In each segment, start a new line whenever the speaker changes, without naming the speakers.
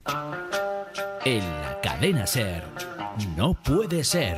En la cadena SER, no puede ser.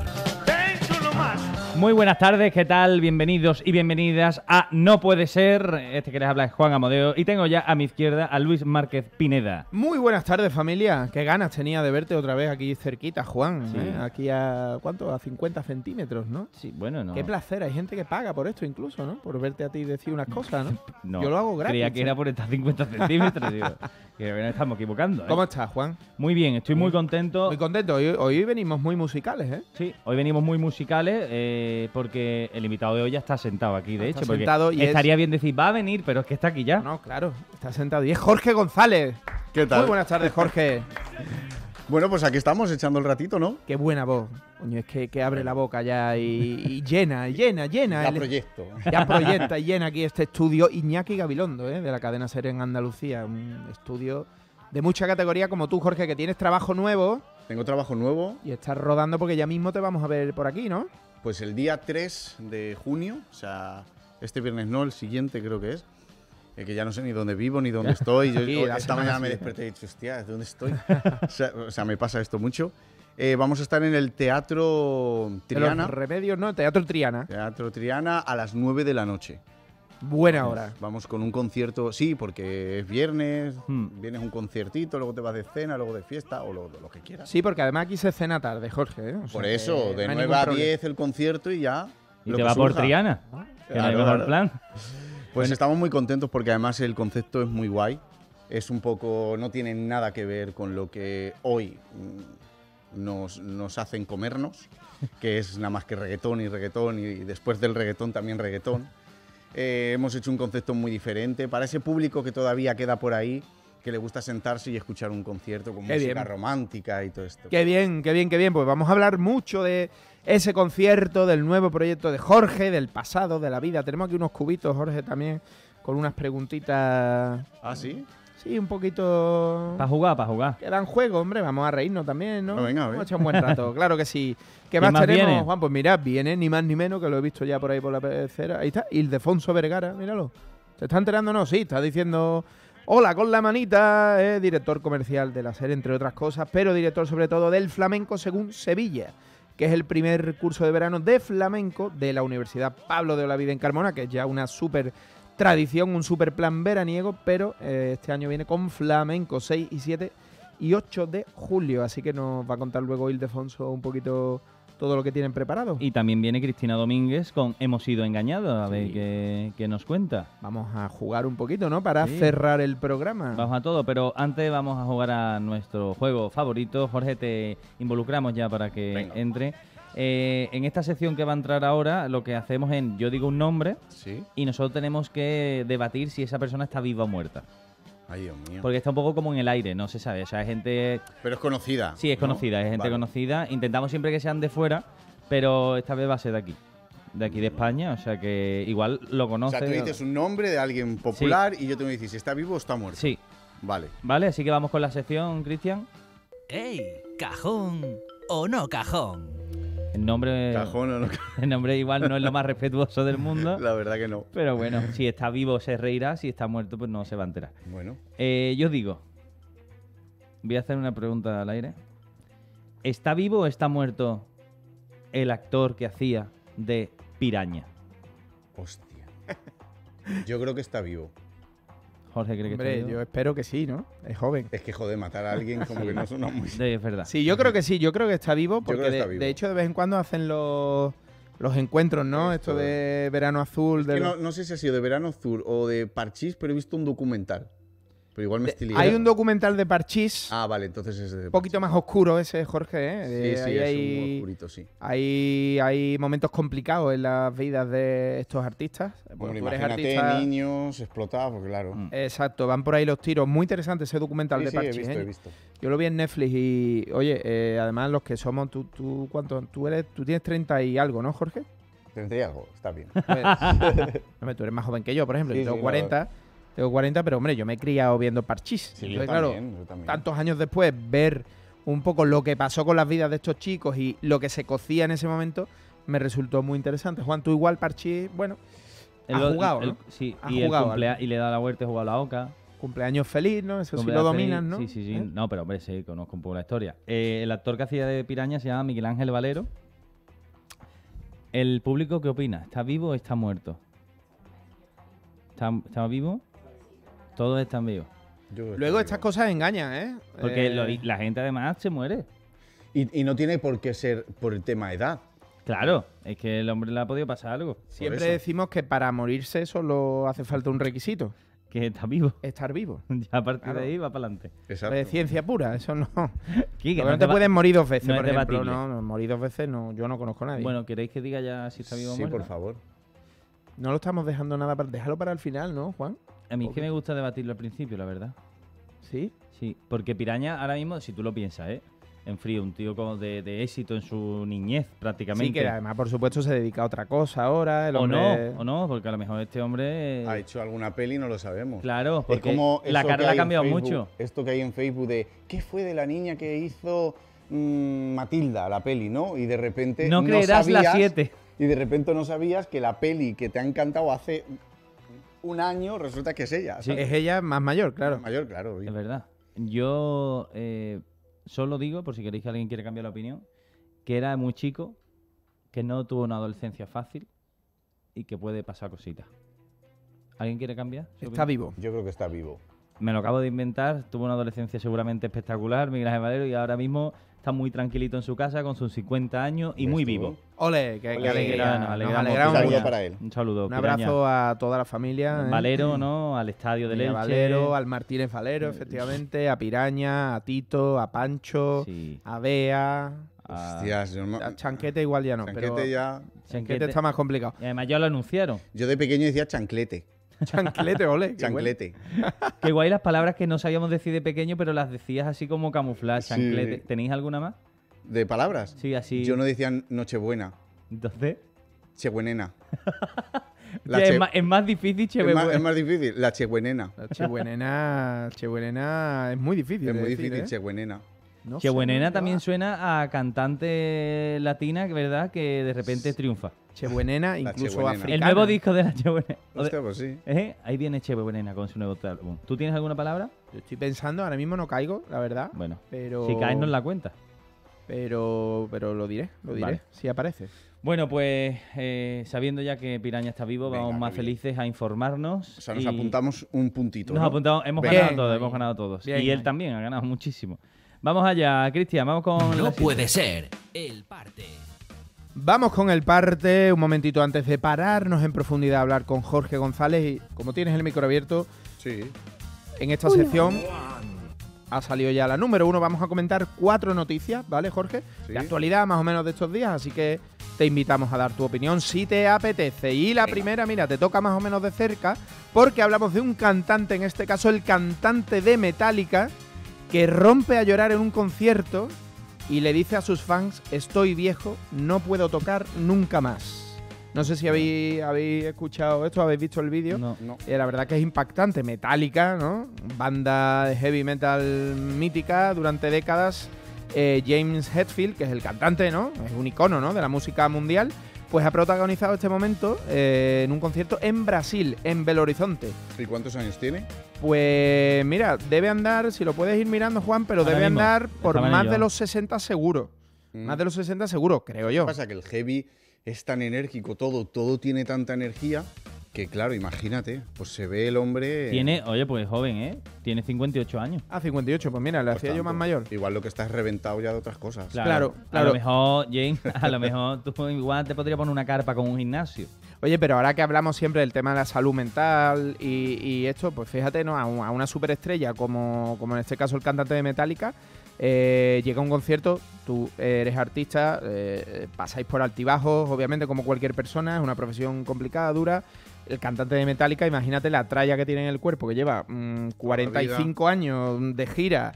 Muy buenas tardes, ¿qué tal? Bienvenidos y bienvenidas a No Puede Ser. Este que les habla es Juan Amodeo y tengo ya a mi izquierda a Luis Márquez Pineda.
Muy buenas tardes, familia. Qué ganas tenía de verte otra vez aquí cerquita, Juan.
Sí.
Aquí a, ¿cuánto? A 50 centímetros, ¿no?
Sí, bueno, no.
Qué placer. Hay gente que paga por esto incluso, ¿no? Por verte a ti decir unas cosas, ¿no?
No,
Yo lo hago gratis.
creía que era por estar 50 centímetros, digo. Que nos estamos equivocando, ¿eh?
¿Cómo estás, Juan?
Muy bien, estoy muy contento.
Muy contento. Hoy venimos muy musicales, ¿eh?
Sí, hoy venimos muy musicales porque el invitado de hoy ya está sentado aquí, de
Está
hecho. Porque
sentado y
estaría bien decir, va a venir, pero es que está aquí ya.
No, claro. Está sentado. Y es Jorge González.
¿Qué tal?
Muy buenas tardes, Jorge.
Bueno, pues aquí estamos echando el ratito, ¿no?
Qué buena voz. Coño, es que abre la boca ya y llena.
Ya proyecto.
Ya proyecta y llena aquí este estudio Iñaki Gabilondo, de la cadena SER en Andalucía. Un estudio de mucha categoría como tú, Jorge, que tienes trabajo nuevo
Tengo trabajo nuevo.
y estás rodando porque ya mismo te vamos a ver por aquí, ¿no?
Pues el día 3 de junio, o sea, este viernes no, el siguiente creo que es. Que ya no sé ni dónde vivo ni dónde estoy. Yo
Sí, la
esta
semana
mañana me
siguiente.
desperté y he dicho, hostia, ¿dónde estoy? O sea, me pasa esto mucho. Vamos a estar en el Teatro
De
Triana.
los Remedios, ¿no? Teatro Triana.
Teatro Triana a las 9 de la noche.
Buena hora.
Vamos con un concierto, sí, porque es viernes,
Hmm.
vienes un conciertito, luego te vas de cena, luego de fiesta o lo que quieras.
Sí, porque además aquí se cena tarde, Jorge, ¿eh? O sea
Por
que
eso, de
no hay
9
ningún
a
problema.
10 el concierto y ya.
Y
lo
te
que
va por
surja.
Triana, que no hay
Claro,
mejor
claro.
plan.
Pues estamos muy contentos porque además el concepto es muy guay. Es un poco, no tiene nada que ver con lo que hoy nos hacen comernos, que es nada más que reggaetón y después del reggaetón también reggaetón. Hemos hecho un concepto muy diferente para ese público que todavía queda por ahí, que le gusta sentarse y escuchar un concierto con
Qué
música
bien.
romántica y todo esto.
Qué bien, qué bien, qué bien. Pues vamos a hablar mucho de ese concierto, del nuevo proyecto de Jorge, del pasado, de la vida. Tenemos aquí unos cubitos, Jorge, también, con unas preguntitas.
¿Ah, sí?
Sí, un poquito.
Para jugar, para jugar.
Que dan juego, hombre. Vamos a reírnos también, ¿no?
Bueno, venga, a ver.
Vamos a echar un buen rato, claro que sí. ¿Qué
¿Quién
más
más
tenemos,
viene?
Juan? Pues mira, viene ni más ni menos, que lo he visto ya por ahí por la pecera. Ahí está, Ildefonso Vergara, míralo. ¿Se está enterando o no? Sí, está diciendo hola con la manita, director comercial de la SER, entre otras cosas, pero director sobre todo del flamenco según Sevilla, que es el primer curso de verano de flamenco de la Universidad Pablo de Olavide en Carmona, que es ya una súper tradición, un súper plan veraniego, pero este año viene con flamenco 6 y 7 y 8 de julio, así que nos va a contar luego Ildefonso un poquito todo lo que tienen preparado.
Y también viene Cristina Domínguez con Hemos sido engañados, a ver
Sí.
qué nos cuenta.
Vamos a jugar un poquito, ¿no? Para
Sí.
cerrar el programa.
Vamos a todo, pero antes vamos a jugar a nuestro juego favorito. Jorge, te involucramos ya para que
Venga.
entre. En esta sección que va a entrar ahora, lo que hacemos es, yo digo un nombre
Sí.
y nosotros tenemos que debatir si esa persona está viva o muerta.
Ay, Dios mío.
Porque está un poco como en el aire, no se sabe. O sea, hay gente...
Pero es conocida.
Sí, es
¿no?
conocida, es gente
Vale.
conocida. Intentamos siempre que sean de fuera, pero esta vez va a ser de aquí. De aquí de España, o sea que igual lo
O
conoce.
sea, tú dices un nombre de alguien popular y yo tengo que decir si está vivo o está muerto.
Sí,
Vale.
vale, así que vamos con la sección, Cristian.
¡Ey! ¿Cajón o no cajón?
El nombre...
Cajón o no.
El nombre igual no es lo más respetuoso del mundo,
La verdad que no.
pero bueno, si está vivo se reirá, si está muerto pues no se va a enterar.
Bueno.
Yo os digo, voy a hacer una pregunta al aire. ¿Está vivo o está muerto el actor que hacía de Piraña?
Hostia. Yo creo que está vivo.
Jorge cree que
Hombre,
está
yo
vivo.
espero que sí, ¿no? Es joven.
Es que, joder, matar a alguien como que no suena muy...
Es verdad.
Sí, yo creo que sí, yo creo que está vivo,
creo
porque
que está
de
vivo.
hecho de vez en cuando hacen los encuentros, ¿no? Esto
Esto
de verano azul.
Es
de
que
los-
no sé si ha sido de Verano Azul o de Parchís, pero he visto un documental. Pero igual me estoy
Hay
liando.
un documental de Parchís,
Ah, vale, entonces es de
un poquito más oscuro ese, Jorge, ¿eh?
Sí, sí,
Ahí
es
hay-
un oscurito, sí.
hay momentos complicados en las vidas de estos artistas. Pues
Hombre,
tú eres
imagínate
artista-
niños explotados, porque claro.
Mm.
Exacto, van por ahí los tiros. Muy interesante ese documental
Sí,
de
sí,
Parchís.
he
¿eh?
visto.
Yo lo vi en Netflix y, oye, además los que somos, tú ¿cuánto? Tú tienes 30 y algo, ¿no, Jorge?
30 y algo, está bien.
Hombre, tú eres más joven que yo, por ejemplo.
Sí,
Yo tengo
sí,
40. Tengo 40, pero hombre, yo me he criado viendo Parchís.
Sí,
Entonces,
yo
claro,
también, yo también.
tantos años después, ver un poco lo que pasó con las vidas de estos chicos y lo que se cocía en ese momento, me resultó muy interesante. Juan, tú igual Parchís, bueno, has jugado, ¿no?
Sí,
Has
y,
jugado
y le da la vuelta y juega a la oca.
Cumpleaños feliz, ¿no? Eso sí
Cumpleaños
lo
feliz.
dominan, ¿no?
Sí, sí, sí.
¿Eh?
No, pero hombre, sí, conozco un poco la historia. El actor que hacía de Piraña se llama Miguel Ángel Valero. ¿El público qué opina? ¿Está vivo o está muerto? ¿Está vivo? Todos están vivos.
Luego estas cosas engañan, ¿eh?
Porque la gente además se muere.
Y no tiene por qué ser por el tema edad.
Claro, es que el hombre le ha podido pasar algo.
Siempre
eso.
decimos que para morirse solo hace falta un requisito,
Que está vivo.
estar vivo.
Ya a partir
Claro.
de ahí va para adelante.
Exacto.
Es ciencia pura, eso no.
Quique,
Porque no te puedes morir dos veces,
no es
por ejemplo.
debatible.
No, morir dos veces no, yo no conozco a nadie.
Bueno, ¿queréis que diga ya si está vivo o
Sí,
muerto?
por favor.
No lo estamos dejando nada para... Déjalo para el final, ¿no, Juan?
A mí es que me gusta debatirlo al principio, la verdad.
Sí.
Sí, porque Piraña ahora mismo, si tú lo piensas, en frío, un tío como de éxito en su niñez prácticamente.
Sí, que además, por supuesto, se dedica a otra cosa ahora. El
o
hombre...
no, porque a lo mejor este hombre...
Ha hecho alguna peli y no lo sabemos.
Claro,
Es
porque
como
la
eso
cara
que
le ha
hay en
cambiado
Facebook,
mucho.
Esto que hay en Facebook de ¿qué fue de la niña que hizo Matilda, la peli, ¿no? Y de repente
No creerás las
sabías-
7.
Y de repente no sabías que la peli que te ha encantado hace un año resulta que es ella.
Sí.
¿sabes?
Es ella más mayor, claro.
Mayor, claro.
Es verdad. Yo solo digo, por si queréis que alguien quiera cambiar la opinión, que era muy chico, que no tuvo una adolescencia fácil y que puede pasar cositas. ¿Alguien quiere cambiar? su
Está
opinión?
vivo.
Yo creo que está vivo.
Me lo acabo de inventar, tuvo una adolescencia seguramente espectacular, Miguel Ángel Valero, y ahora mismo está muy tranquilito en su casa con sus 50 años y
¿Ves
muy
tú?
vivo.
Ole, que
Ole,
alegría.
nos
Nos
alegramos.
alegramos
Un saludo
mucho.
para él.
Un saludo.
Un
Piraña.
abrazo a toda la familia. ¿eh?
Valero, ¿no? Al estadio del
Y a
Elche.
Valero, al Martínez Valero, efectivamente, a Piraña, a Tito, a Pancho,
Sí.
a Bea,
a-
Hostias, yo, no-
a Chanquete igual ya no,
Chanquete
pero
ya...
Chanquete está más complicado.
Y además ya lo anunciaron.
Yo de pequeño decía chanclete.
Chanclete, ole. qué bueno.
Chanclete.
Qué guay las palabras que no sabíamos decir de pequeño, pero las decías así como camufladas,
Sí.
chanclete. ¿Tenéis alguna más?
¿De palabras?
Sí, así.
Yo no decía Nochebuena,
Entonces,
chebuenena.
ya es más difícil, che,
es más difícil, la chebuenena.
La Chebuenena es muy difícil.
Es
de
muy
decir,
difícil,
¿eh?
chebuenena.
No sé
Chebuenena
de qué
también
va.
suena a cantante latina, ¿verdad? Que de repente triunfa.
Chebuenena, incluso
Chebuenena.
africana.
El nuevo disco de la Chebuenena.
Hostia, pues sí.
Ahí viene Chebuenena con su nuevo álbum. ¿Tú tienes alguna palabra?
Yo estoy pensando, ahora mismo no caigo, la verdad.
Bueno,
Pero,
si caes nos la cuenta.
pero lo diré,
Vale.
si aparece.
Bueno, pues sabiendo ya que Piraña está vivo,
Venga,
vamos más
qué bien.
felices a informarnos.
O sea, nos
y
apuntamos un puntito.
Nos
¿no?
apuntamos, hemos
Bien
ganado todos,
ahí.
hemos ganado todos.
Bien
y él
ahí.
también ha ganado muchísimo. Vamos allá, Cristian, vamos con...
No
la
puede ser. El parte.
Vamos con el parte, un momentito antes de pararnos en profundidad a hablar con Jorge González. Y como tienes el micro abierto,
Sí.
en esta sección ha salido ya la número 1. Vamos a comentar 4 noticias, ¿vale, Jorge?
Sí.
De actualidad, más o menos de estos días, así que te invitamos a dar tu opinión si te apetece. Y la primera, mira, te toca más o menos de cerca, porque hablamos de un cantante, en este caso el cantante de Metallica, que rompe a llorar en un concierto y le dice a sus fans: estoy viejo, no puedo tocar nunca más. No sé si habéis escuchado esto, habéis visto el vídeo.
No.
No.
La verdad que es impactante. Metallica, ¿no? Banda de heavy metal mítica durante décadas. James Hetfield, que es el cantante, ¿no? Es un icono, ¿no? De la música mundial. Pues ha protagonizado este momento en un concierto en Brasil, en Belo Horizonte.
¿Y cuántos años tiene?
Pues mira, debe andar, si lo puedes ir mirando, Juan, pero
Ahora
debe
mismo,
andar por
estaban
más
ellos.
de los 60 seguro. Más de los 60 seguro, creo
Lo
yo.
que pasa es que el heavy es tan enérgico, todo tiene tanta energía que, claro, imagínate, pues se ve el hombre...
Tiene, oye, pues joven, ¿eh? Tiene 58 años.
Ah, 58, pues mira, le
pues
hacía yo
tanto.
más mayor.
Igual lo que está es reventado ya de otras cosas.
Claro,
A
claro.
lo mejor, James, a lo mejor tú igual te podría poner una carpa con un gimnasio.
Oye, pero ahora que hablamos siempre del tema de la salud mental y esto, pues fíjate, ¿no? A una superestrella como en este caso el cantante de Metallica, llega a un concierto, tú eres artista, pasáis por altibajos, obviamente como cualquier persona, es una profesión complicada, dura. El cantante de Metallica, imagínate la tralla que tiene en el cuerpo, que lleva 45 años de gira,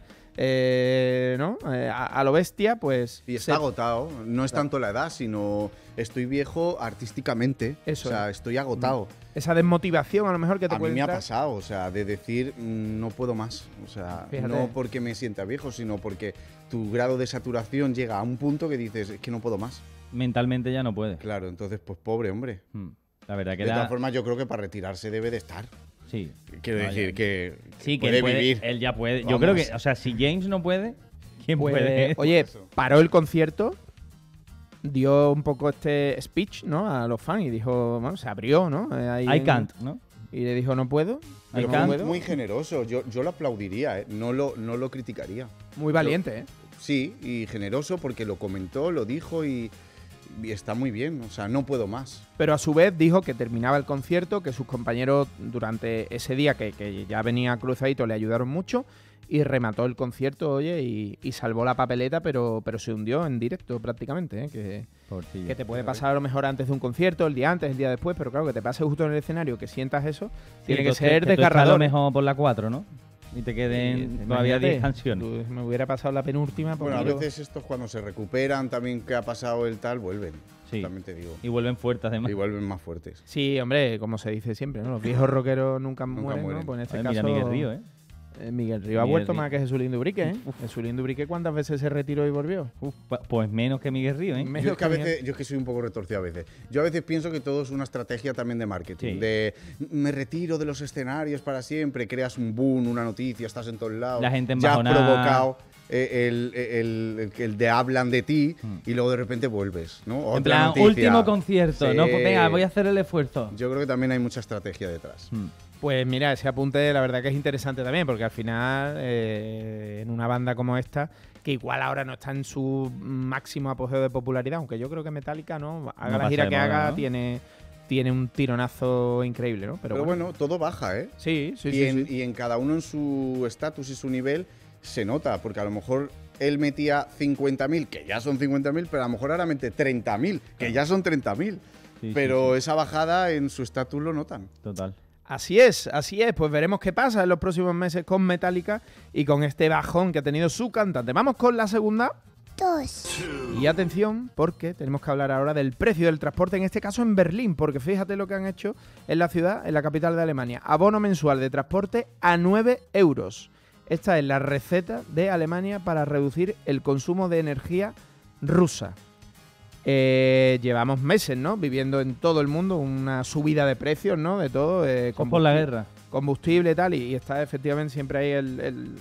¿no? A lo bestia, pues...
Y está agotado, no es tanto la edad, sino estoy viejo artísticamente.
Eso
o sea,
es.
estoy agotado.
Esa desmotivación a lo mejor que te
A mí
puede
me ha
entrar.
pasado, o sea, de decir no puedo más. O sea,
Fíjate.
no porque me sienta viejo, sino porque tu grado de saturación llega a un punto que dices, es que no puedo más.
Mentalmente ya no puede.
Claro, entonces, pues pobre hombre.
La verdad que
De
da...
todas formas, yo creo que para retirarse debe de estar.
Sí.
Quiero
Vaya.
decir que
Sí, que
puede vivir.
él ya puede. Yo
Vamos.
creo que, o sea, si James no puede, ¿quién
Pues,
puede?
oye,
Eso.
paró el concierto, dio un poco este speech, ¿no? A los fans y dijo, bueno, se abrió, ¿no? Ahí
I can't, ¿no?
Y le dijo, no puedo.
I
Pero
can't.
muy, muy generoso. Yo lo aplaudiría, ¿eh? No lo criticaría.
Muy valiente, ¿eh?
Sí, y generoso porque lo comentó, lo dijo y está muy bien. O sea, no puedo más.
Pero a su vez dijo que terminaba el concierto, que sus compañeros durante ese día, que ya venía cruzadito, le ayudaron mucho y remató el concierto, oye, y salvó la papeleta, pero se hundió en directo prácticamente, ¿eh? Que te puede pasar a lo mejor antes de un concierto, el día antes, el día después, pero claro, que te pase justo en el escenario, que sientas eso, tiene que ser
a lo
desgarrador.
mejor por la 4, ¿no? Y te queden todavía 10 canciones.
Me hubiera pasado la penúltima.
Bueno, a
porque
veces estos cuando se recuperan también que ha pasado el tal, vuelven.
Sí.
También te digo.
Y vuelven fuertes además.
Y vuelven más fuertes.
Sí, hombre, como se dice siempre, ¿no? Los viejos rockeros nunca mueren,
mueren.
¿no? Pues en este
Ay,
caso...
mira Miguel Río, ¿eh?
Miguel Río ha
Miguel
vuelto
Río.
más que Jesulín Dubrique, ¿eh? Jesulín Dubrique, ¿cuántas veces se retiró y volvió?
Pues menos que Miguel Río, ¿eh?
Menos
Yo es que a
Miguel.
veces, yo es que soy un poco retorcido a veces. Yo a veces pienso que todo es una estrategia también de marketing.
Sí.
De me retiro de los escenarios para siempre, creas un boom, una noticia, estás en todos lados.
La gente
ya has
embajonada.
provocado el de hablan de ti y luego de repente vuelves, ¿no?
En
Otra
plan,
noticia.
último concierto,
Sí.
¿no? Pues venga, voy a hacer el esfuerzo.
Yo creo que también hay mucha estrategia detrás.
Pues mira, ese apunte la verdad que es interesante también, porque al final, en una banda como esta, que igual ahora no está en su máximo apogeo de popularidad, aunque yo creo que Metallica, ¿no? Haga
No
la
pasa
gira
de
que
moda,
haga,
¿no?
tiene un tironazo increíble, ¿no?
Pero bueno, todo baja, ¿eh?
Sí, sí,
y,
sí,
en,
sí.
y en cada uno en su estatus y su nivel se nota, porque a lo mejor él metía 50.000, que ya son 50.000, pero a lo mejor ahora mete 30.000, que ya son 30.000.
Sí,
Pero
sí,
esa bajada en su estatus lo notan.
Total.
Así es. Pues veremos qué pasa en los próximos meses con Metallica y con este bajón que ha tenido su cantante. Vamos con la segunda. Y atención, porque tenemos que hablar ahora del precio del transporte, en este caso en Berlín, porque fíjate lo que han hecho en la ciudad, en la capital de Alemania. Abono mensual de transporte a 9 euros. Esta es la receta de Alemania para reducir el consumo de energía rusa. Llevamos meses, ¿no? Viviendo en todo el mundo una subida de precios, ¿no? De todo.
Por la guerra.
Combustible y tal, y está efectivamente siempre ahí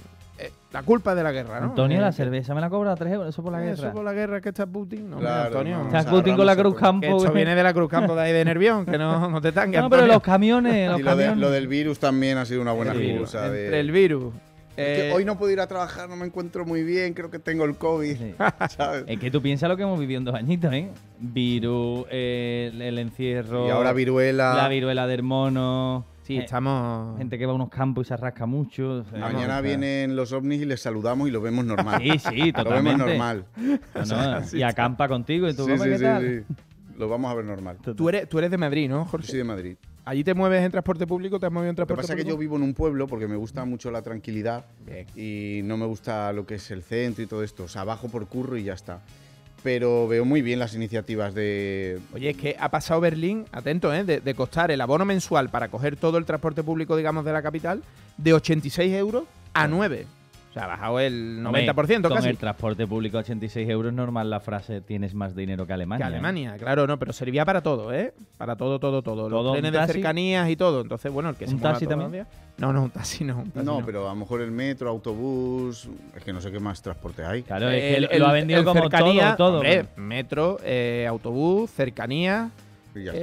la culpa de la guerra, ¿no?
Antonio, la cerveza me la cobra 3 euros, eso por la guerra.
Eso por la guerra que está Putin. No,
Claro,
Antonio.
no.
Está
O sea,
Putin con la Cruz
ahorramos
Campo.
Que esto
güey.
viene de la Cruz Campo de ahí de Nervión, que no te tanques.
No, pero
Antonio.
los camiones, los
Y
camiones.
lo del virus también ha sido una buena
El virus.
excusa.
Entre el virus.
Es que hoy no puedo ir a trabajar, no me encuentro muy bien, creo que tengo el COVID.
Sí.
¿Sabes?
Es que tú piensas lo que hemos vivido en 2 añitos, ¿eh? Virus, el encierro.
Y ahora viruela.
La viruela del mono.
Sí, estamos...
Gente que va a unos campos y se rasca mucho.
Mañana vienen los ovnis y les saludamos y lo vemos normal.
Sí, sí,
Lo
totalmente.
vemos normal.
No, no, y acampa contigo y tú,
Sí,
¿cómo
sí,
qué
sí,
tal?
sí. Lo vamos a ver normal.
Tú eres de Madrid, ¿no,
Yo
Jorge?
soy de Madrid.
¿Allí te mueves en transporte público? ¿Te has movido en
Lo que
transporte
pasa es que yo
público?
vivo en un pueblo porque me gusta mucho la tranquilidad
Bien.
y no me gusta lo que es el centro y todo esto. O sea, bajo por curro y ya está. Pero veo muy bien las iniciativas de...
Oye, es que ha pasado Berlín, atento, de costar el abono mensual para coger todo el transporte público, digamos, de la capital, de 86 euros a 9. O sea, ha bajado el 90%
Con
casi.
el transporte público 86 euros normal la frase tienes más dinero que Alemania.
Que Alemania, claro, no, pero servía para todo, ¿eh? Para todo.
¿Todo
Los trenes
un
de
taxi?
cercanías y todo. Entonces, bueno, el que se
¿Un
mueva
taxi
todos los
también?
días. No, un taxi no. Un taxi
No, pero a lo mejor el metro, autobús... Es que no sé qué más transporte hay.
Claro, es que lo ha vendido
el
como
cercanía,
todo.
hombre, metro, autobús, cercanía.
Y ya está.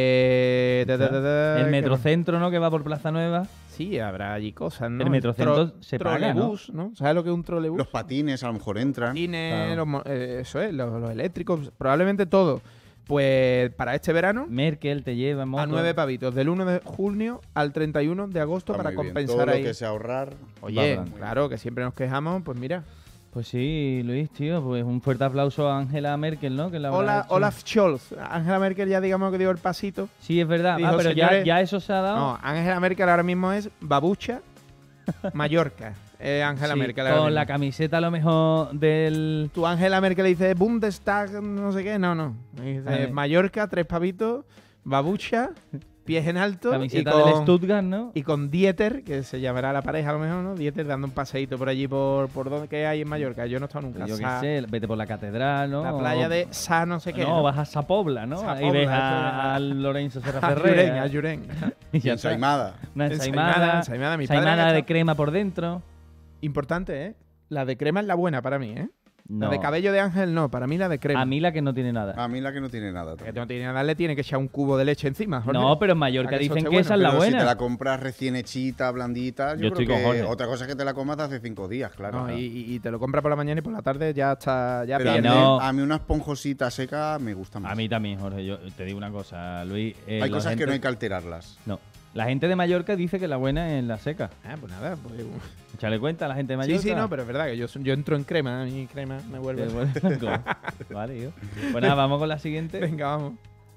El
El metrocentro, ¿no? Que va por Plaza Nueva.
Sí, habrá allí cosas, ¿no?
El metrocentro se paga, ¿no?
trolebús, ¿no? ¿Sabes lo que es un trolebús?
Los patines a lo mejor entran.
patines,
Claro.
eso es, los eléctricos, probablemente todo. Pues para este verano,
Merkel te lleva en moto.
a 9 pavitos, del 1 de junio al 31 de agosto
Está
para
muy bien.
compensar
Todo
ahí.
lo que sea ahorrar...
Oye,
Va para
claro, que siempre nos quejamos, pues mira.
Pues sí, Luis, tío, pues un fuerte aplauso a Angela Merkel, ¿no? Que la habrá hecho.
Olaf Scholz. Angela Merkel ya digamos que dio el pasito.
Sí, es verdad.
Dijo,
Pero
señores,
ya eso se ha dado.
No, Angela Merkel ahora mismo es Babucha, Mallorca. Angela
Sí,
Merkel ahora
con
mismo.
la camiseta a lo mejor del...
Tú Angela Merkel dice Bundestag, no sé qué, no. Dice,
Vale.
Mallorca, 3 pavitos, Babucha pies en alto
Camiseta del Stuttgart, ¿no?
y con Dieter, que se llamará la pareja a lo mejor, ¿no? Dieter dando un paseíto por allí, por donde que hay en Mallorca. Yo no he estado nunca.
Yo qué sé, vete por la catedral, ¿no?
La playa de Sa no sé qué.
No, vas a Sapobla, ¿no?
Sa
Ahí ves
Pobla,
a Lorenzo Serra
a
Ferrer.
Llurén.
Y ya
En
está.
Saimada.
Una
Ensaimada,
ensaimada.
mi padre
Ensaimada
ha
de
estado-
crema por dentro.
Importante, ¿eh? La de crema es la buena para mí, ¿eh?
No.
La de cabello de ángel no, para mí la de crema.
A mí la que no tiene nada.
A mí la que no tiene nada.
Que no tiene nada, le tiene que echar un cubo de leche encima. Jorge.
No, pero en Mallorca
Para que eso
dicen
esté
que esa es la
Pero si
buena.
te la compras recién hechita, blandita,
Yo
yo,
estoy
creo
con
que
Jorge.
otra cosa es que te la comas hace 5 días, claro.
No, y te lo compra por la mañana y por la tarde ya está. Ya
Pero
que
pierde.
no.
a mí una esponjosita seca me gusta más.
A mí también, Jorge. Yo te digo una cosa, Luis.
hay
la
cosas que
gente-
no hay que alterarlas.
No. La gente de Mallorca dice que la buena es la seca.
Ah, pues nada. Pues...
Échale cuenta a la gente de
Sí,
Mallorca.
sí, no, pero es verdad que yo entro en crema. A mí crema me
Te
vuelve.
vuelve loco. Vale, yo. Pues nada, vamos con la siguiente.
Venga, vamos.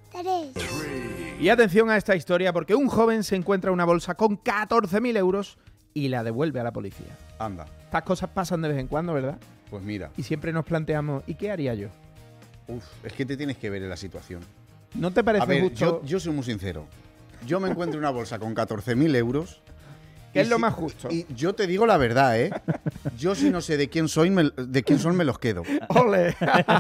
Y atención a esta historia porque un joven se encuentra una bolsa con 14.000 euros y la devuelve a la policía.
Anda,
Estas cosas pasan de vez en cuando, ¿verdad?
pues mira.
Y siempre nos planteamos, ¿y qué haría yo?
Uf, es que te tienes que ver en la situación.
¿No te parece
A ver,
justo?
yo soy muy sincero. Yo me encuentro una bolsa con 14.000 euros.
¿Qué
y
es lo
si-
más justo?
Y yo te digo la verdad, ¿eh? Yo si no sé de quién soy, de quién son, me los quedo.
¡Ole!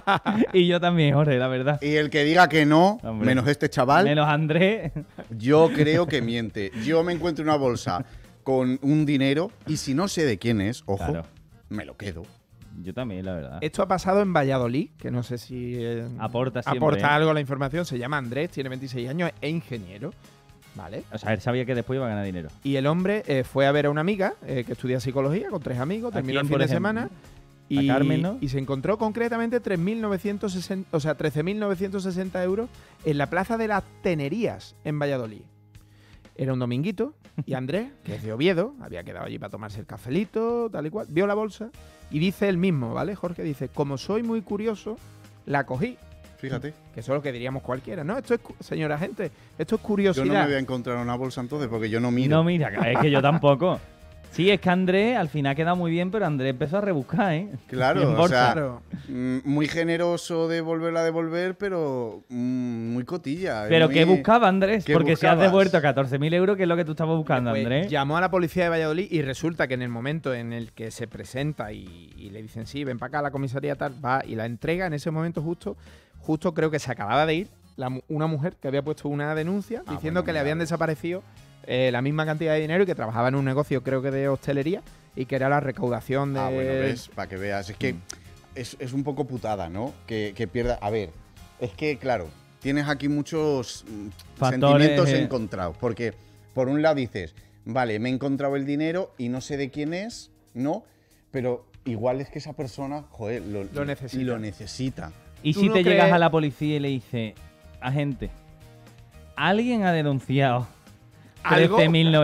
Y yo también, Jorge, la verdad.
Y el que diga que no,
Hombre.
menos este chaval,
Menos Andrés.
yo creo que miente. Yo me encuentro una bolsa con un dinero y si no sé de quién es, ojo,
Claro.
me lo quedo.
Yo también, la verdad.
Esto ha pasado en Valladolid, que no sé si
Aporta siempre,
aporta
¿eh?
algo a la información. Se llama Andrés, tiene 26 años, es ingeniero, ¿vale?
O sea, él sabía que después iba a ganar dinero.
Y el hombre fue a ver a una amiga que estudia psicología con 3 amigos,
¿A
terminó el
quién,
fin
por
de
ejemplo?
semana
A Carmen, ¿no?
y se encontró concretamente 3.960, o sea, 13.960 euros en la Plaza de las Tenerías en Valladolid. Era un dominguito y Andrés, que es de Oviedo, había quedado allí para tomarse el cafelito, tal y cual, vio la bolsa y dice él mismo, ¿vale? Jorge dice, como soy muy curioso, la cogí.
Fíjate.
Que eso es lo que diríamos cualquiera, ¿no? Esto es, señora gente, esto es
Yo
curiosidad.
no me voy a encontrar una bolsa entonces porque yo no miro.
No, mira, es que yo tampoco. Sí, es que Andrés al final ha quedado muy bien, pero Andrés empezó a rebuscar, ¿eh? En
Claro, o
bolsa.
sea,
Claro.
muy generoso de volverla a devolver, pero muy cotilla.
Pero
muy-
¿qué buscaba Andrés?
¿Qué
Porque si has
buscabas?
devuelto 14.000 euros, ¿qué es lo que tú estabas buscando,
Pues
Andrés?
llamó a la policía de Valladolid y resulta que en el momento en el que se presenta y le dicen, sí, ven para acá a la comisaría tal, va y la entrega, en ese momento justo creo que se acababa de ir una mujer que había puesto una denuncia diciendo
bueno,
que le
mira,
habían
a ver.
desaparecido la misma cantidad de dinero y que trabajaba en un negocio, creo que de hostelería, y que era la recaudación de...
Ah, bueno, ves, para que veas. Es que es un poco putada, ¿no? Que pierda. A ver, es que, claro, tienes aquí muchos
Factores,
sentimientos encontrados. Porque, por un lado, dices, vale, me he encontrado el dinero y no sé de quién es, ¿no? Pero igual es que esa persona, joder,
Lo necesita.
Lo necesita.
Y
¿Tú
si
no
te llegas
crees-
a la policía y le dices, agente, alguien ha denunciado
¿Algo?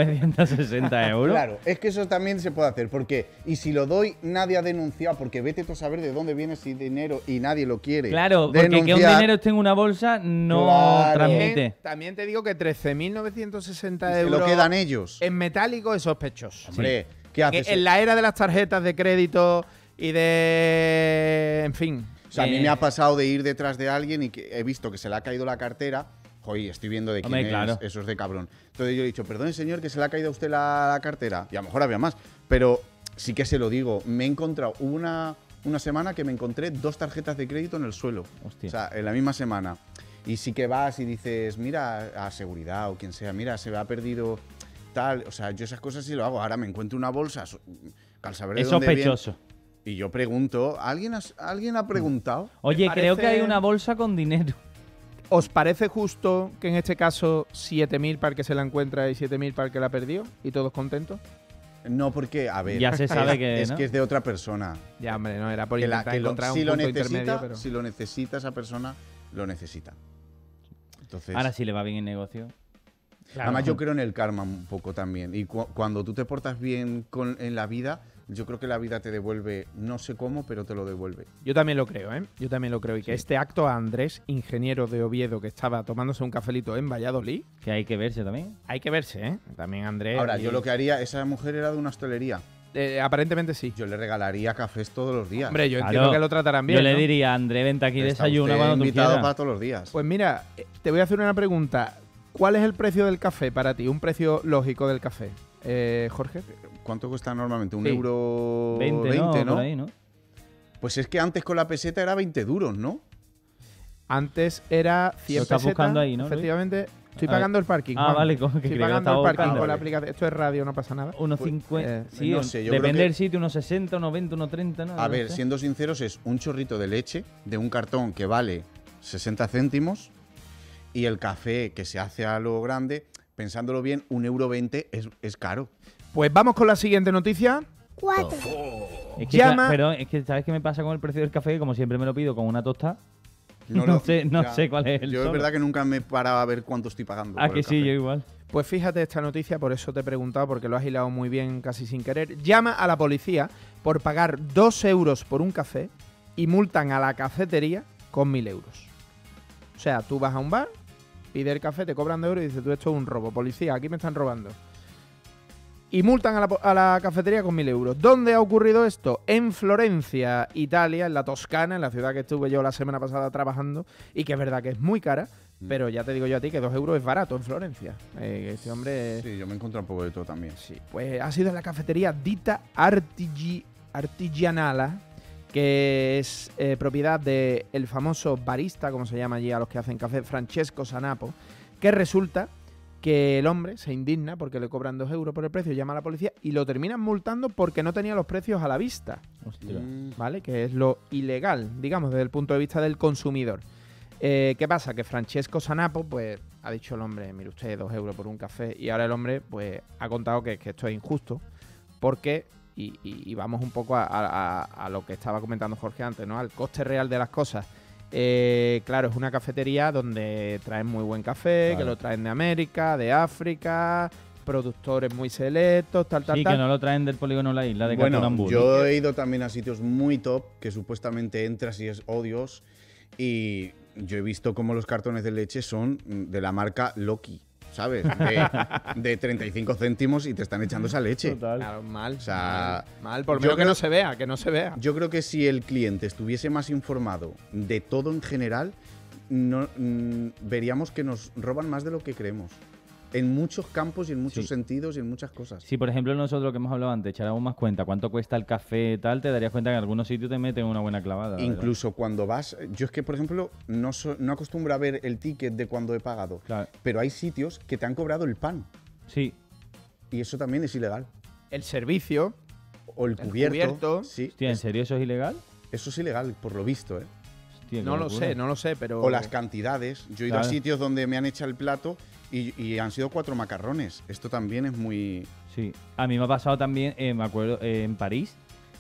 13.960 euros.
Claro, es que eso también se puede hacer. Porque, y si lo doy, nadie ha denunciado, porque vete tú a saber de dónde viene ese dinero y nadie lo quiere.
Claro, porque que un
denunciar.
dinero esté en una bolsa no
Claro.
transmite.
También te digo que 13.960
Se
euros
lo quedan ellos.
en metálico es sospechoso.
Hombre, ¿qué
Que
haces?
en la era de las tarjetas de crédito y de... En fin.
O sea, a mí me ha pasado de ir detrás de alguien y que he visto que se le ha caído la cartera. Joder, estoy viendo de quién
Hombre,
es.
claro.
Eso es de cabrón. Entonces yo he dicho, perdone señor, que se le ha caído a usted la cartera. Y a lo mejor había más. Pero sí que se lo digo. Me he encontrado una semana que me encontré 2 tarjetas de crédito en el suelo.
Hostia.
O sea, en la misma semana. Y sí que vas y dices, mira, a seguridad o quien sea, mira, se me ha perdido tal. O sea, yo esas cosas sí lo hago. Ahora me encuentro una bolsa, al saber de
Es
dónde viene.
sospechoso.
Y yo pregunto, ¿alguien ha preguntado?
Oye,
¿Te
creo que
parece-
hay una bolsa con dinero.
¿Os parece justo que en este caso 7.000 para el que se la encuentra y 7.000 para el que la perdió? ¿Y todos contentos?
No, porque, a ver,
Ya se sabe que,
es
¿no?
que es de otra persona.
Ya, hombre, no, era por
Que
intentar encontrar
si
un
lo
punto intermedio,
necesita,
pero...
si lo necesita esa persona, lo necesita. Entonces,
Ahora sí le va bien el negocio.
además yo creo en el karma un poco también. Y cuando tú te portas bien en la vida, yo creo que la vida te devuelve, no sé cómo, pero te lo devuelve.
Yo también lo creo, ¿eh? Yo también lo creo. Y que este acto a Andrés, ingeniero de Oviedo, que estaba tomándose un cafelito en Valladolid,
Que hay que verse también.
hay que verse, ¿eh? También Andrés...
Ahora, yo
y-
lo que haría, esa mujer era de una hostelería.
aparentemente sí.
Yo le regalaría cafés todos los días.
Hombre, yo
Claro.
entiendo que lo tratarán bien,
Yo le
¿no?
diría, André, vente aquí,
Está
desayuna
usted
cuando tú
invitado
quieras.
para todos los días.
Pues mira, te voy a hacer una pregunta. ¿Cuál es el precio del café para ti? Un precio lógico del café. Jorge.
¿Cuánto cuesta normalmente? ¿Un
Sí.
euro
20, ¿no?
¿no?
Por ahí, ¿no?
Pues es que antes con la peseta era 20 duros, ¿no?
Antes era 100
Lo estás
pesetas.
buscando ahí, ¿no, Luis?
Efectivamente. Estoy
A ver.
pagando el parking.
Ah,
Juan.
vale, como que
Estoy
creía que lo
pagando
estaba
el parking
buscando.
con la aplicación. Esto es radio, no pasa nada.
Unos
Pues,
50. Sí,
no sé, yo creo
depende
que-
del sitio, unos 60, unos 20, unos 30, ¿no?
A
No
ver,
sé.
siendo sinceros, es un chorrito de leche de un cartón que vale 60 céntimos y el café que se hace a lo grande, pensándolo bien, 1,20 € es caro.
Pues vamos con la siguiente noticia.
4,
Es que,
llama-
pero es que, ¿sabes qué me pasa con el precio del café? Como siempre me lo pido con una tosta.
No
No
lo-
sé- no
ya,
sé cuál es el
Yo
solo.
es verdad que nunca me paraba a ver cuánto estoy pagando.
Ah,
por
que
el
sí,
café.
yo igual.
Pues fíjate esta noticia, por eso te he preguntado, porque lo has hilado muy bien casi sin querer. Llama a la policía por pagar 2 euros por un café y multan a la cafetería con 1.000 euros. O sea, tú vas a un bar, pides el café, te cobran 2 euros y dices, tú, esto es un robo. Policía, aquí me están robando. Y multan a la cafetería con 1.000 euros. ¿Dónde ha ocurrido esto? En Florencia, Italia, en la Toscana, en la ciudad que estuve yo la semana pasada trabajando, y que es verdad que es muy cara, pero ya te digo yo a ti que 2 euros es barato en Florencia. Este hombre...
Sí, yo me encuentro un poco de todo también.
Sí, pues ha sido en la cafetería Dita Artigianala, que es propiedad del famoso barista, como se llama allí a los que hacen café, Francesco Sanapo, que resulta que el hombre se indigna porque le cobran 2 euros por el precio, llama a la policía y lo terminan multando porque no tenía los precios a la vista,
Hostia.
¿vale? Que es lo ilegal, digamos, desde el punto de vista del consumidor. ¿Qué pasa? Que Francesco Sanapo, pues, ha dicho el hombre, mire usted, 2 euros por un café, y ahora el hombre, pues, ha contado que esto es injusto, porque, y vamos un poco a lo que estaba comentando Jorge antes, ¿no? Al coste real de las cosas. Claro, es una cafetería donde traen muy buen café,
Claro.
que lo traen de América, de África, productores muy selectos, tal.
Sí, que no lo traen del polígono La Isla de
Bueno,
Catonambú.
yo he ido también a sitios muy top que supuestamente entras y es odios y yo he visto como los cartones de leche son de la marca Loki, ¿sabes? De 35 céntimos y te están echando esa leche.
Total.
Claro, mal.
O sea,
mal, por lo
yo
menos que
creo-
no se vea, que no se vea.
Yo creo que si el cliente estuviese más informado de todo en general, no, veríamos que nos roban más de lo que creemos. En muchos campos y en muchos
Sí.
sentidos y en muchas cosas.
Si, por ejemplo, nosotros que hemos hablado antes, echáramos más cuenta cuánto cuesta el café y tal, te darías cuenta que en algunos sitios te meten una buena clavada. la verdad.
Incluso cuando vas, yo es que por ejemplo no acostumbro a ver el ticket de cuando he pagado,
Claro.
pero hay sitios que te han cobrado el pan
Sí.
y eso también es ilegal.
El servicio,
O el
El
cubierto.
cubierto.
Sí,
Hostia, ¿en serio eso es ilegal?
eso es ilegal por lo visto, ¿eh?
Hostia, qué
no lo
locura.
sé, no lo sé, pero...
O las cantidades. Yo he ido a
Claro.
sitios donde me han echado el plato y han sido 4 macarrones. Esto también es muy...
Sí. A mí me ha pasado también, me acuerdo, en París,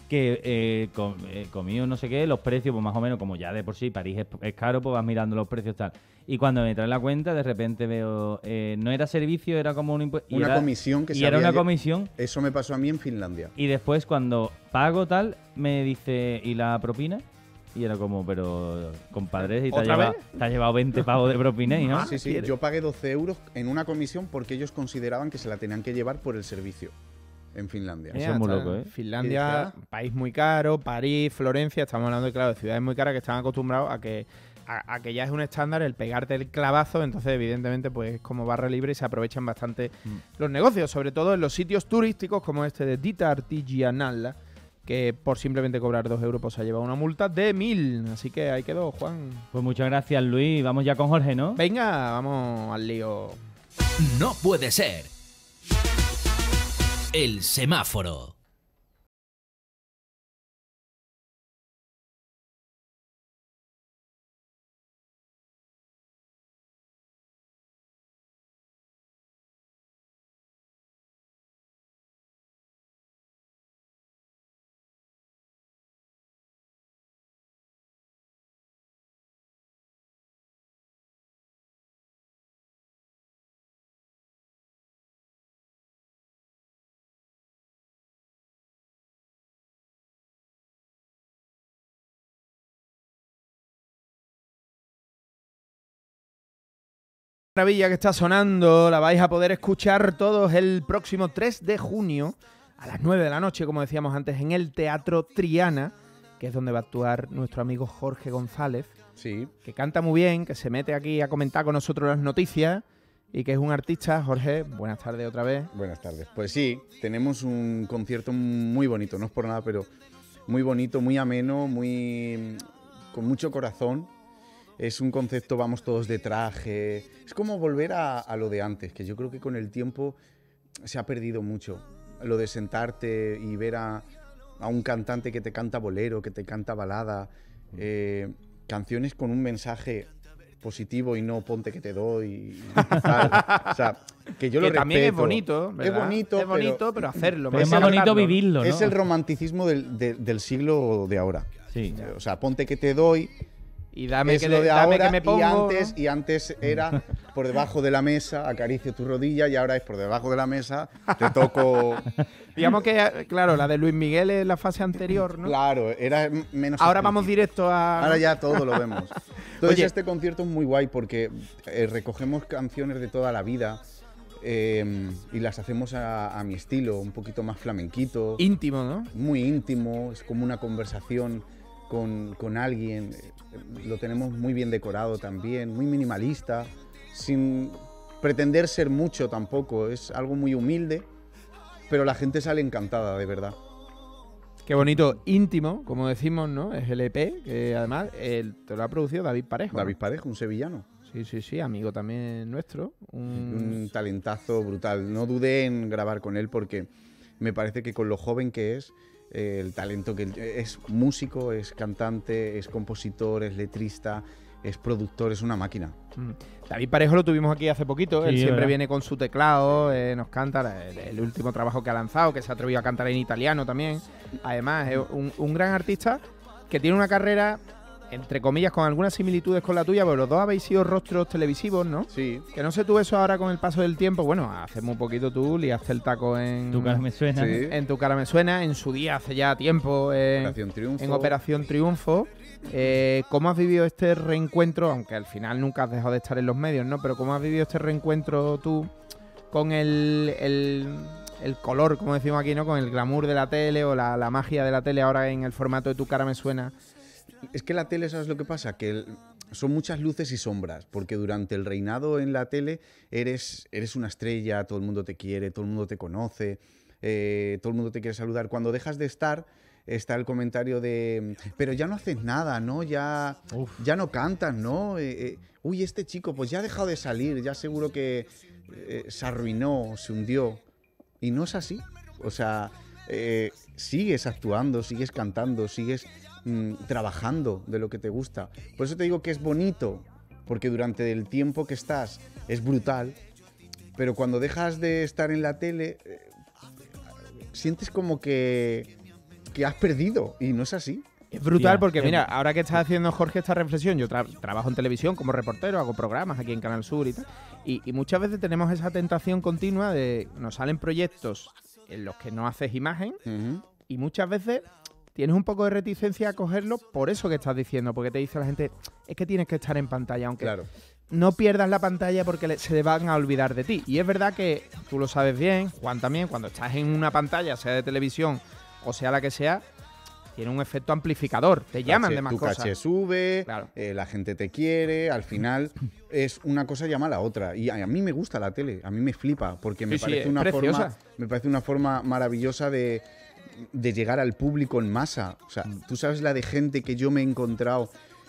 que comí un no sé qué, los precios, pues más o menos, como ya de por sí París es caro, pues vas mirando los precios tal. Y cuando me traen la cuenta, de repente veo, no era servicio, era como un impuesto.
Una comisión que
y
se
era
había
una comisión.
Eso me pasó a mí en Finlandia.
Y después cuando pago tal, me dice, ¿y la propina? Y era como, pero compadre, si te has
¿Otra
llevado,
vez?
te has llevado 20 pavos de propina y no.
Sí, sí,
¿quieres?
yo pagué 12 euros en una comisión porque ellos consideraban que se la tenían que llevar por el servicio en Finlandia.
Eso es muy
está.
loco, ¿eh?
Finlandia,
¿Qué
país muy caro, París, Florencia, estamos hablando de, claro, de ciudades muy caras que están acostumbrados a que ya es un estándar el pegarte el clavazo, entonces evidentemente pues es como barra libre y se aprovechan bastante los negocios, sobre todo en los sitios turísticos como este de Dita Artigianala, que por simplemente cobrar 2 euros pues se ha llevado una multa de 1.000. Así que ahí quedó, Juan.
Pues muchas gracias, Luis. Vamos ya con Jorge, ¿no?
Venga, vamos al lío.
No puede ser. El semáforo.
Maravilla que está sonando, la vais a poder escuchar todos el próximo 3 de junio a las 9 de la noche, como decíamos antes, en el Teatro Triana, que es donde va a actuar nuestro amigo Jorge González,
Sí.
que canta muy bien, que se mete aquí a comentar con nosotros las noticias y que es un artista. Jorge, buenas tardes otra vez.
Buenas tardes. Pues sí, tenemos un concierto muy bonito, no es por nada, pero muy bonito, muy ameno, con mucho corazón. Es un concepto, vamos todos de traje. Es como volver a lo de antes, que yo creo que con el tiempo se ha perdido mucho. Lo de sentarte y ver a un cantante que te canta bolero, que te canta balada, canciones con un mensaje positivo y no ponte que te doy y tal. O sea, que yo
que
lo
también
respeto.
es bonito, ¿verdad?
Es bonito,
pero hacerlo.
Pero es más bonito
sacarlo.
vivirlo, ¿no?
Es el romanticismo del siglo de ahora.
Sí.
O sea, ponte que te doy,
Y dame
es
que,
lo de
dame
ahora,
que me pongo.
y antes era por debajo de la mesa, acaricio tu rodilla, y ahora es por debajo de la mesa, te toco.
Digamos que, claro, la de Luis Miguel es la fase anterior, ¿no?
Claro, era menos.
Ahora vamos
explícito.
directo a...
Ahora ya todo lo vemos. Entonces
Oye.
este concierto es muy guay porque recogemos canciones de toda la vida y las hacemos a mi estilo, un poquito más flamenquito,
íntimo, ¿no?
muy íntimo, es como una conversación con alguien. Lo tenemos muy bien decorado también, muy minimalista, sin pretender ser mucho tampoco, es algo muy humilde, pero la gente sale encantada, de verdad.
Qué bonito, íntimo, como decimos, ¿no? Es el EP, que además te lo ha producido David Parejo.
David Parejo, un sevillano.
Sí, amigo también nuestro.
Un talentazo brutal. No dudé en grabar con él porque me parece que con lo joven que es, el talento que es músico, es cantante, es compositor, es letrista, es productor, es una máquina.
David Parejo lo tuvimos aquí hace poquito,
Sí,
él siempre
¿verdad?
viene con su teclado, nos canta el último trabajo que ha lanzado, que se ha atrevido a cantar en italiano también. Además, es un gran artista que tiene una carrera, entre comillas, con algunas similitudes con la tuya, pero los dos habéis sido rostros televisivos, ¿no?
Sí.
Que no sé tú eso ahora con el paso del tiempo. Bueno, hace muy poquito tú liaste el taco en...
Tu cara me suena.
Sí.
En Tu cara me suena, en su día, hace ya tiempo,
Operación Triunfo.
en Operación Triunfo. ¿Cómo has vivido este reencuentro? Aunque al final nunca has dejado de estar en los medios, ¿no? Pero ¿cómo has vivido este reencuentro tú con el color, como decimos aquí, ¿no? Con el glamour de la tele o la magia de la tele ahora en el formato de Tu cara me suena.
Es que la tele, ¿sabes lo que pasa? Que son muchas luces y sombras, porque durante el reinado en la tele eres una estrella, todo el mundo te quiere, todo el mundo te conoce, todo el mundo te quiere saludar. Cuando dejas de estar, está el comentario de, pero ya no haces nada, ¿no? Ya no cantas, ¿no? Uy, este chico, pues ya ha dejado de salir, ya seguro que se arruinó, se hundió. Y no es así. O sea, sigues actuando, sigues cantando, sigues trabajando de lo que te gusta. Por eso te digo que es bonito, porque durante el tiempo que estás es brutal, pero cuando dejas de estar en la tele, sientes como que has perdido, y no es así.
Es brutal
Tía,
porque, mira, ahora que estás haciendo, Jorge, esta reflexión, yo trabajo en televisión como reportero, hago programas aquí en Canal Sur y tal, y muchas veces tenemos esa tentación continua de nos salen proyectos en los que no haces imagen y muchas veces tienes un poco de reticencia a cogerlo por eso que estás diciendo, porque te dice la gente, es que tienes que estar en pantalla, aunque
Claro.
no pierdas la pantalla porque se van a olvidar de ti. Y es verdad que tú lo sabes bien, Juan también, cuando estás en una pantalla, sea de televisión o sea la que sea, tiene un efecto amplificador, te llaman de más
tu
cosas.
caché sube,
Claro.
la gente te quiere, al final es una cosa llama a la otra. Y a mí me gusta la tele, a mí me flipa, porque me
Sí,
parece
es
una
preciosa.
una forma maravillosa de llegar al público en masa. O sea, tú sabes la de gente que yo me he encontrado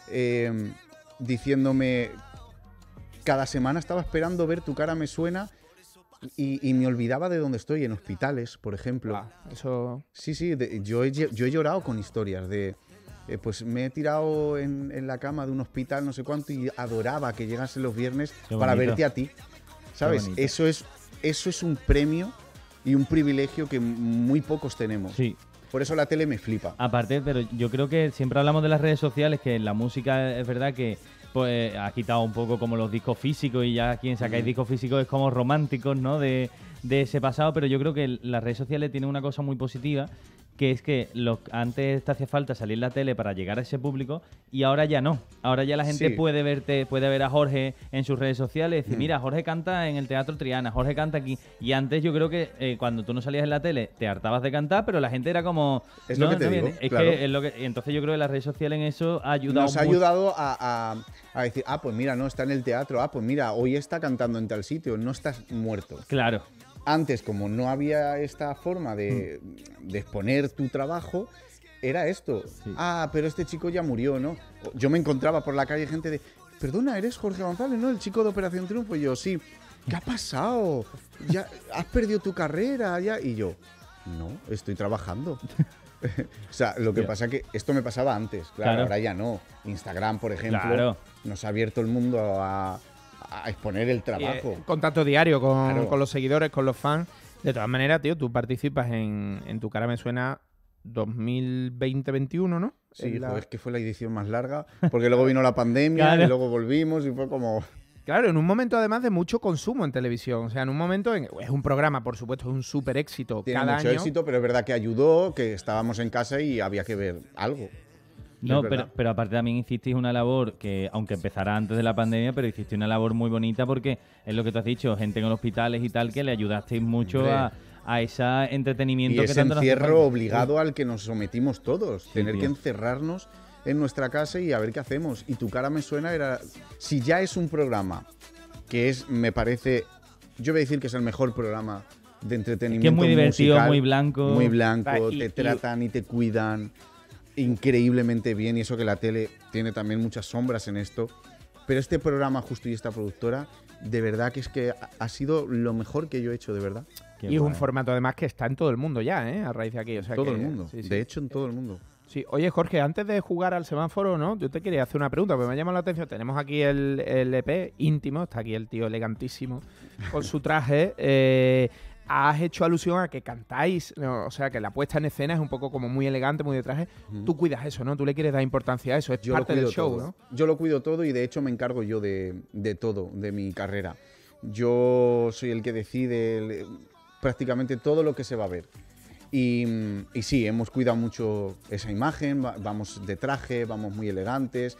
diciéndome, cada semana estaba esperando ver Tu cara me suena y me olvidaba de dónde estoy, en hospitales, por ejemplo.
Buah, eso...
Sí, yo he llorado con historias de, pues me he tirado en la cama de un hospital, no sé cuánto, y adoraba que llegasen los viernes
Qué
para
bonito.
verte a ti. ¿Sabes?
bonito.
Eso es un premio y un privilegio que muy pocos tenemos.
Sí.
Por eso la tele me flipa.
Aparte, pero yo creo que siempre hablamos de las redes sociales, que en la música es verdad que pues ha quitado un poco como los discos físicos y ya quien sacáis discos físicos es como románticos, ¿no? De ese pasado, pero yo creo que las redes sociales tienen una cosa muy positiva que es que antes te hacía falta salir en la tele para llegar a ese público y ahora ya no. Ahora ya la gente
Sí.
puede ver a Jorge en sus redes sociales y decir, mira, Jorge canta en el Teatro Triana, Jorge canta aquí. Y antes yo creo que cuando tú no salías en la tele te hartabas de cantar, pero la gente era como...
Es lo que te digo,
Es
claro.
que es lo que... Entonces yo creo que las redes sociales en eso ha ayudado
Nos ha
mucho.
ayudado a decir, pues mira, no, está en el teatro, pues mira, hoy está cantando en tal sitio, no estás muerto.
Claro.
Antes, como no había esta forma de exponer tu trabajo, era esto.
Sí.
Pero este chico ya murió, ¿no? Yo me encontraba por la calle gente de, perdona, ¿eres Jorge González, no? El chico de Operación Triunfo. Y yo, sí. ¿Qué ha pasado? ¿Ya has perdido tu carrera? ¿Ya? Y yo, no, estoy trabajando. O sea, lo que pasa es que esto me pasaba antes, claro, ahora ya no. Instagram, por ejemplo,
Claro.
nos ha abierto el mundo a exponer el trabajo.
Contacto diario
Claro.
con los seguidores, con los fans. De todas maneras, tío, tú participas en Tu cara me suena 2020-21, ¿no?
Sí,
En la-
joder, es que fue la edición más larga, porque luego vino la pandemia
Claro.
y luego volvimos y fue como...
Claro, en un momento además de mucho consumo en televisión. O sea, en un momento, es un programa, por supuesto, es un súper éxito
Tiene
cada
mucho
año.
éxito, pero es verdad que ayudó, que estábamos en casa y había que ver algo.
No,
Es verdad.
pero aparte también hicisteis una labor que, aunque empezara antes de la pandemia, pero hicisteis una labor muy bonita porque es lo que tú has dicho, gente en hospitales y tal, que le ayudasteis mucho
Hombre.
a ese entretenimiento
Y
que
ese
tanto nos hace
encierro
falta.
obligado al que nos sometimos todos. Tener
tío.
que encerrarnos en nuestra casa y a ver qué hacemos. Y Tu cara me suena era... Si ya es un programa que es, me parece... Yo voy a decir que es el mejor programa de entretenimiento
Que es muy divertido,
musical,
muy blanco.
Muy blanco,
Y-
te
y-
tratan y te cuidan increíblemente bien. Y eso que la tele tiene también muchas sombras en esto. Pero este programa justo y esta productora, de verdad que es que ha sido lo mejor que yo he hecho, de verdad.
Qué
Y es un
guay.
formato además que está en todo el mundo ya, ¿eh? A raíz de aquí. O sea
Todo
que-
el mundo.
sí, sí.
De hecho, en todo el mundo.
Sí. Oye, Jorge, antes de jugar al semáforo, ¿no? Yo te quería hacer una pregunta, porque me ha llamado la atención. Tenemos aquí el EP íntimo, está aquí el tío elegantísimo con su traje. Has hecho alusión a que cantáis, ¿no? O sea, que la puesta en escena es un poco como muy elegante, muy de traje. Tú cuidas eso, ¿no? Tú le quieres dar importancia a eso, es
Yo lo
parte
cuido
del show,
todo.
¿no?
Yo lo cuido todo y de hecho me encargo yo de todo, de mi carrera. Yo soy el que decide prácticamente todo lo que se va a ver. Y sí, hemos cuidado mucho esa imagen, vamos de traje, vamos muy elegantes.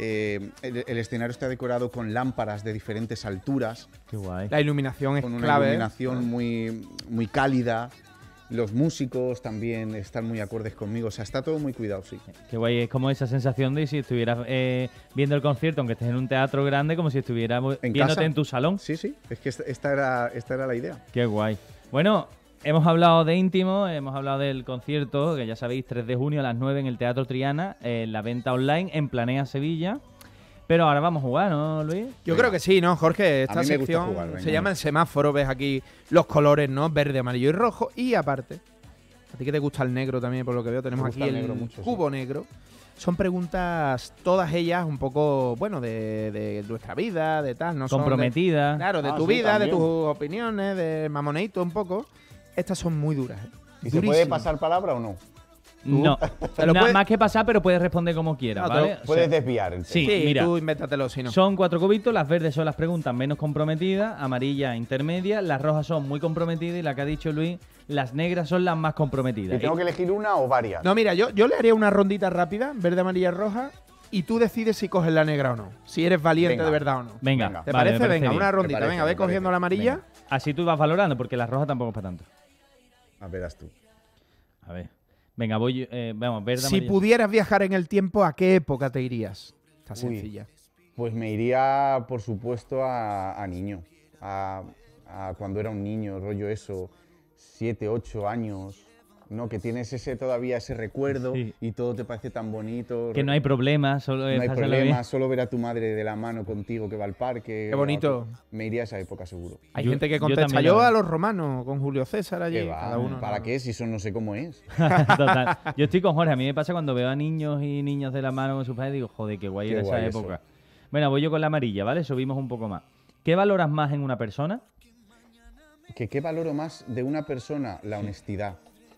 El escenario está decorado con lámparas de diferentes alturas,
Qué guay.
La iluminación es
con una
clave.
iluminación muy, muy cálida. Los músicos también están muy acordes conmigo, o sea, está todo muy cuidado, sí.
Qué guay. Es como esa sensación de si estuvieras viendo el concierto, aunque estés en un teatro grande, como si estuvieras
¿En
viéndote
casa?
en tu salón.
Sí, sí, es que esta era la idea.
Qué guay. Bueno, hemos hablado de íntimo, hemos hablado del concierto, que ya sabéis, 3 de junio a las 9 en el Teatro Triana, la venta online en Planea Sevilla. Pero ahora vamos a jugar, ¿no, Luis?
Yo
Venga.
creo que sí, ¿no, Jorge? Esta
A mí me gusta
sección
jugar, venga.
se llama el semáforo, ves aquí los colores, ¿no? Verde, amarillo y rojo. Y aparte, a ti que te gusta el negro también, por lo que veo, tenemos
Me
aquí
gusta
el
el negro mucho, sí.
cubo negro. Son preguntas, todas ellas un poco, bueno, de nuestra vida, de tal, ¿no? Son de-
Comprometida.
claro, de
Ah,
tu
sí,
vida, de
también.
tus opiniones, de mamoneito un poco. Estas son muy duras, ¿eh?
¿Y se puede
Durísimas.
pasar palabra o no?
No,
Te lo
Na-
puedes-
más que pasar, pero puedes responder como quieras,
No, te lo
¿vale? O sea,
Puedes desviar. el
sí,
Sí,
mira.
tú invéntatelo si no.
Son 4 cubitos, las verdes son las preguntas menos comprometidas, amarillas intermedias, las rojas son muy comprometidas y la que ha dicho Luis, las negras son las más comprometidas.
¿Y tengo que elegir una o varias?
No, mira, yo le haría una rondita rápida, verde, amarilla, roja, y tú decides si coges la negra o no. Si eres valiente
Venga.
de verdad o no.
Venga,
Venga.
¿Te
vale,
parece?
me parece
Venga,
bien.
una rondita.
parece,
Venga, ve
me parece.
cogiendo la amarilla.
Venga.
Así tú vas valorando, porque las rojas tampoco es para tanto.
A verás tú.
A ver. Venga, voy. Vamos, verde,
Si
amarilla.
pudieras viajar en el tiempo, ¿a qué época te irías? Está
Uy.
sencilla.
Pues me iría, por supuesto, a niño. A cuando era un niño, rollo eso, 7, 8 años, ¿no? Que tienes todavía ese recuerdo
Sí.
y todo te parece tan bonito.
Que no hay problema, solo
No hay
pásalo
problema,
bien.
solo ver a tu madre de la mano contigo que va al parque.
Qué bonito.
Me iría a esa época seguro.
Hay
Yo-
gente que
yo
contesta
también,
yo,
la
a
verdad.
los romanos, con Julio César allí.
¿Qué va?
Cada uno.
¿Para
no.
qué? Si eso no sé cómo es.
Total. Yo estoy con Jorge. A mí me pasa cuando veo a niños y niñas de la mano con sus padres, digo, joder, qué guay
Qué
era esa
guay eso.
época. Bueno, voy yo con la amarilla, ¿vale? Subimos un poco más. ¿Qué valoras más en una persona?
¿Qué valoro más de una persona? La honestidad.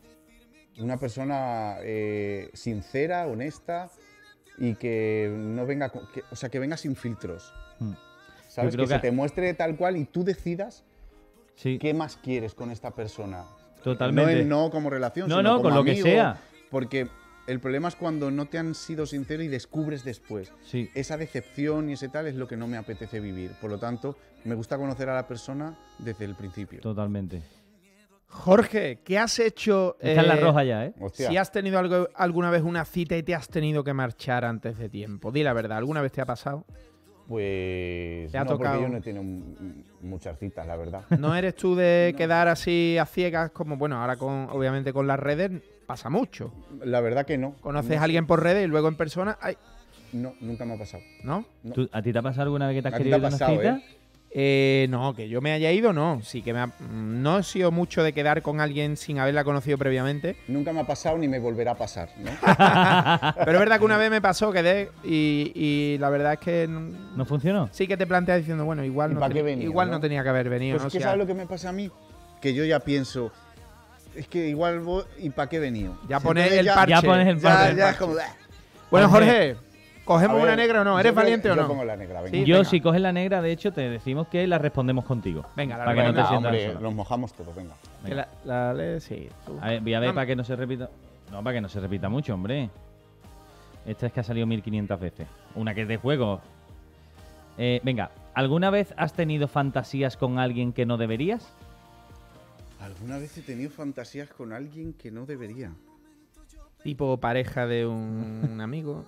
Una persona sincera, honesta y que no venga, o sea, que venga sin filtros.
Hmm.
¿Sabes?
creo
Que se
que-
te muestre tal cual y tú decidas
Sí.
qué más quieres con esta persona.
Totalmente.
No el no como relación,
No,
sino
no,
como
con lo que
amigo,
sea.
Porque el problema es cuando no te han sido sinceros y descubres después.
Sí.
Esa decepción y ese tal es lo que no me apetece vivir. Por lo tanto, me gusta conocer a la persona desde el principio.
Totalmente.
Jorge, ¿qué has hecho?
Está en la roja ya, ¿eh?
Hostia.
Si has tenido alguna vez una cita y te has tenido que marchar antes de tiempo. Di la verdad, ¿alguna vez te ha pasado?
Pues
¿Te ha
no,
tocado?
porque yo no he tenido muchas citas, la verdad.
¿No eres tú de quedar así a ciegas como, bueno, ahora obviamente con las redes pasa mucho?
La verdad que no.
Conoces a alguien por redes y luego en persona, ay,
No, nunca me ha pasado.
¿no?
No.
¿A ti te ha pasado alguna vez que te has
¿A ti
querido
te ha
ir a una
pasado,
cita?
No, que yo me haya ido, no. Sí que no he sido mucho de quedar con alguien sin haberla conocido previamente.
Nunca me ha pasado ni me volverá a pasar, ¿no?
Pero es verdad que una vez me pasó, quedé y la verdad es que
¿No funcionó?
sí que te planteas diciendo, bueno, igual,
¿Y
no,
pa' qué venía,
igual
no?
no tenía que haber venido.
Pues
¿no?
es que
O sea,
¿sabes lo que me pasa a mí? Que yo ya pienso, es que igual voy, ¿y para qué he venido?
ya
Si
pones
entonces
el
ya-
parche.
Ya pones el
Ya,
parche.
ya es como...
Bueno,
Jorge,
Jorge, ¿cogemos
A ver,
una negra o no?
yo
¿Eres
creo que
valiente o
yo
no?
pongo la negra, venga.
Sí,
Yo,
venga.
si coges la negra, de hecho, te decimos que la respondemos contigo.
Venga, la
Para que no te
venga,
sientas
hombre,
sola.
nos mojamos todos, venga.
Que la lees, sí. tú.
A ver, voy a ver
No,
para que no se repita. No, para que no se repita mucho, hombre. Esta es que ha salido 1500 veces. Una que es de juego. Venga, ¿alguna vez has tenido fantasías con alguien que no deberías?
¿Alguna vez he tenido fantasías con alguien que no debería?
Tipo pareja de un amigo.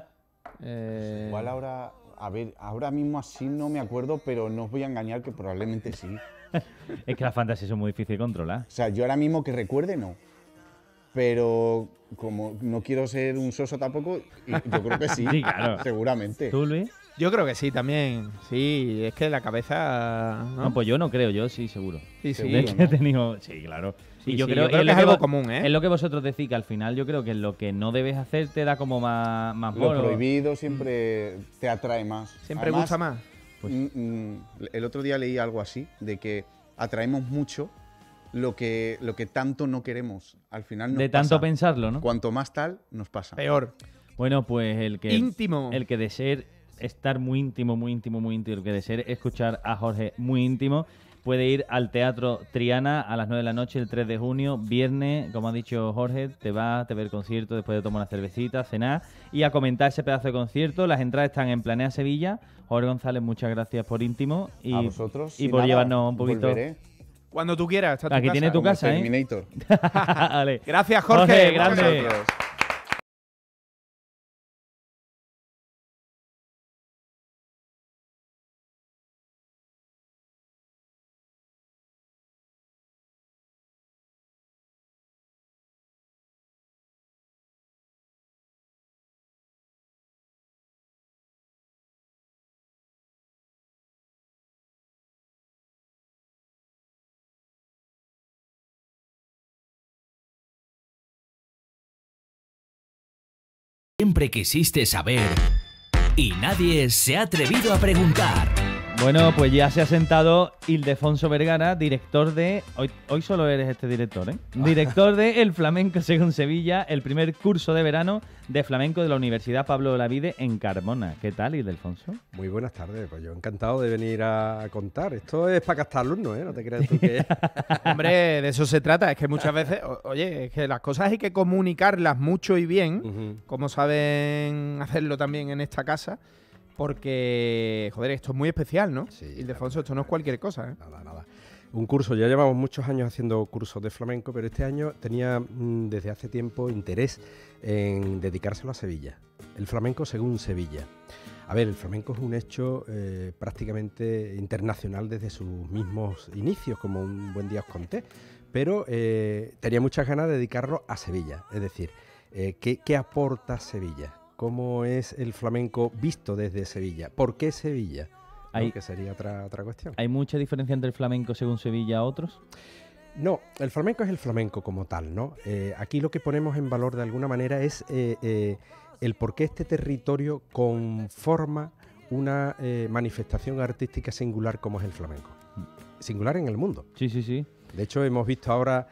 Igual ahora, a ver, ahora mismo así no me acuerdo, pero no os voy a engañar que probablemente sí.
Es que las fantasías son muy difíciles de controlar.
O sea, yo ahora mismo que recuerde no. Pero como no quiero ser un soso tampoco, y yo creo que sí,
Sí, claro.
seguramente.
¿Tú, Luis?
Yo creo que sí, también. Sí, es que la cabeza.
No,
¿no?
pues yo no creo, yo sí, seguro.
Sí, sí.
seguro,
De que
¿no?
he tenido... Sí, claro.
Sí,
Y yo
sí,
creo,
yo creo
es
que
lo
es algo
vos-
común, ¿eh?
Es lo que vosotros decís, que al final yo creo que lo que no debes hacer te da como más
Lo
mono.
prohibido siempre te atrae más.
Siempre
Además,
gusta más.
Pues-
el otro día leí algo así, de que atraemos mucho lo que tanto no queremos. Al final nos
De tanto
pasa.
pensarlo, ¿no?
Cuanto más tal, nos pasa.
Peor.
Bueno, pues el que...
Íntimo.
El que desee estar muy íntimo, el que desee escuchar a Jorge muy íntimo, puede ir al Teatro Triana a las 9 de la noche el 3 de junio, viernes, como ha dicho Jorge, te va a ver el concierto, después de tomar una cervecita, cenar y a comentar ese pedazo de concierto. Las entradas están en Planea Sevilla. Jorge González, muchas gracias por íntimo y,
A vosotros.
y por
nada,
llevarnos un poquito...
volveré
Cuando tú quieras. Está
Aquí tiene tu
como
casa, ¿eh?
Terminator.
Vale.
Gracias, Jorge.
Jorge,
Muchas
grande.
gracias.
Siempre quisiste saber y nadie se ha atrevido a preguntar.
Bueno, pues ya se ha sentado Ildefonso Vergara, director de... Hoy solo eres este director, ¿eh? Director de El Flamenco según Sevilla, el primer curso de verano de flamenco de la Universidad Pablo Olavide en Carmona. ¿Qué tal, Ildefonso?
Muy buenas tardes, pues yo encantado de venir a contar. Esto es para gastar alumnos, ¿eh? No te creas tú que...
Hombre, de eso se trata. Es que muchas veces, oye, es que las cosas hay que comunicarlas mucho y bien,
Ujú.
como saben hacerlo también en esta casa, porque, joder, esto es muy especial, ¿no?
Sí,
Ildefonso, esto no es cualquier cosa, ¿eh?
Nada. Un curso, ya llevamos muchos años haciendo cursos de flamenco, pero este año tenía desde hace tiempo interés en dedicárselo a Sevilla. El flamenco según Sevilla. A ver, el flamenco es un hecho prácticamente internacional desde sus mismos inicios, como un buen día os conté, pero tenía muchas ganas de dedicarlo a Sevilla. Es decir, ¿qué aporta Sevilla? ¿Cómo es el flamenco visto desde Sevilla? ¿Por qué Sevilla? ¿No? Que sería otra cuestión.
¿Hay mucha diferencia entre el flamenco según Sevilla a otros?
No, el flamenco es el flamenco como tal, ¿no? Aquí lo que ponemos en valor de alguna manera es el por qué este territorio conforma una manifestación artística singular como es el flamenco. Singular en el mundo.
Sí, sí, sí.
De hecho, hemos visto ahora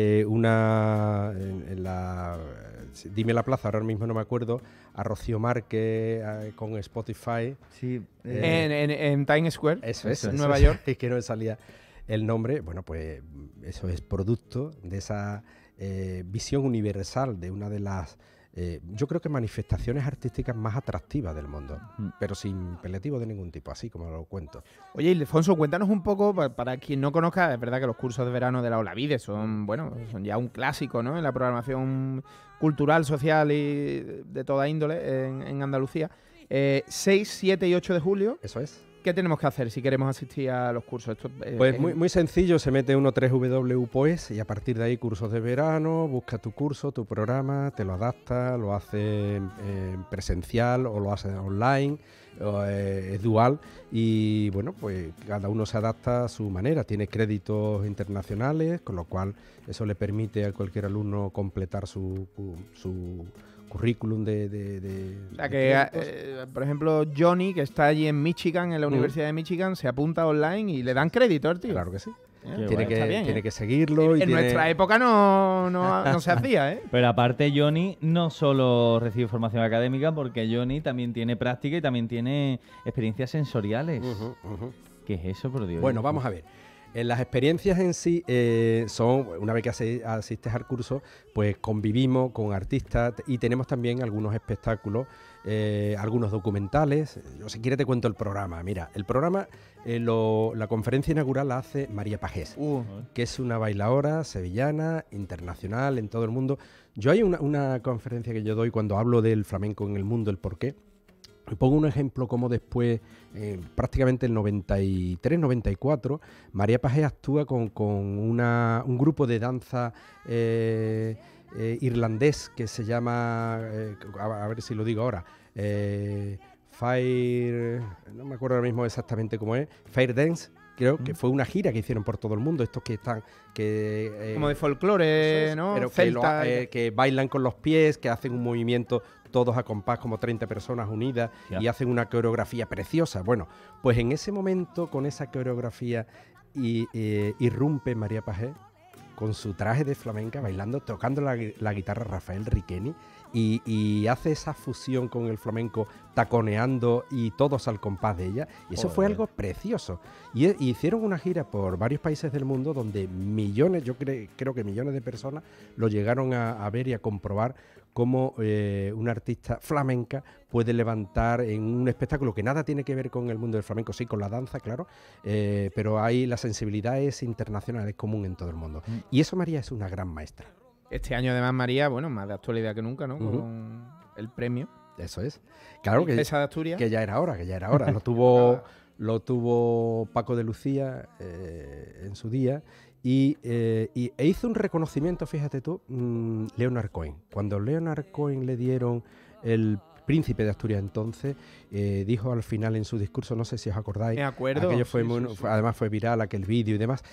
en la... Dime la plaza, ahora mismo no me acuerdo, a Rocío Márquez con Spotify.
Sí.
En Times Square,
Eso,
en Nueva York.
Es que no me salía. el nombre, bueno, pues eso es producto de esa visión universal de una de las, yo creo que manifestaciones artísticas más atractivas del mundo, pero sin paliativo de ningún tipo, así como lo cuento.
Oye, Ildefonso, cuéntanos un poco, para quien no conozca, es verdad que los cursos de verano de la Olavide son ya un clásico, ¿no?, en la programación cultural, social y de toda índole en Andalucía. 6, 7 y 8 de julio.
Eso es.
¿Qué tenemos que hacer si queremos asistir a los cursos? Esto,
Pues muy sencillo, se mete uno www.upoes y a partir de ahí cursos de verano, busca tu curso, tu programa, te lo adapta, lo hace presencial o lo hace online, es dual y bueno, pues cada uno se adapta a su manera. Tiene créditos internacionales, con lo cual eso le permite a cualquier alumno completar su currículum
o sea que, por ejemplo, Johnny, que está allí en Michigan, en la Universidad de Michigan, se apunta online y le dan crédito al tío.
Claro que sí.
Tiene
Tiene que seguirlo.
En nuestra época no se hacía, ¿eh?
Pero aparte Johnny no solo recibe formación académica, porque Johnny también tiene práctica y también tiene experiencias sensoriales. ¿Qué es eso, por Dios?
Bueno, vamos a ver. Las experiencias en sí son, una vez que asistes al curso, pues convivimos con artistas y tenemos también algunos espectáculos, algunos documentales. Yo, si quieres te cuento el programa. Mira, el programa, la conferencia inaugural la hace María Pajés, que es una bailaora sevillana, internacional, en todo el mundo. Yo hay una conferencia que yo doy cuando hablo del flamenco en el mundo, el porqué. Pongo un ejemplo como después, prácticamente el 93-94, María Pajés actúa con un grupo de danza irlandés que se llama, a ver si lo digo ahora, Fire, no me acuerdo ahora mismo exactamente cómo es, Fire Dance. Creo que fue una gira que hicieron por todo el mundo, estos que están...
como de folclore, ¿no?
Pero
Celta,
que bailan con los pies, que hacen un movimiento todos a compás, como 30 personas unidas, y hacen una coreografía preciosa. Bueno, pues en ese momento, con esa coreografía, irrumpe María Pajés con su traje de flamenca, bailando, tocando la guitarra Rafael Riqueni, y hace esa fusión con el flamenco, taconeando y todos al compás de ella. Y eso fue algo precioso. Y hicieron una gira por varios países del mundo donde millones, yo creo que millones de personas lo llegaron a ver y a comprobar cómo una artista flamenca puede levantar en un espectáculo que nada tiene que ver con el mundo del flamenco, sí, con la danza, claro, pero ahí la sensibilidad es internacional, es común en todo el mundo. Y eso María es una gran maestra.
Este año además María, bueno, más de actualidad que nunca, ¿no? Con el premio.
Eso es. Claro que,
de Asturias.
Que ya era hora. Lo tuvo Paco de Lucía en su día e hizo un reconocimiento, fíjate tú, Leonard Cohen. Cuando Leonard Cohen le dieron el príncipe de Asturias entonces, dijo al final en su discurso, no sé si os acordáis,
me acuerdo,
aquello fue además fue viral, aquel vídeo y demás,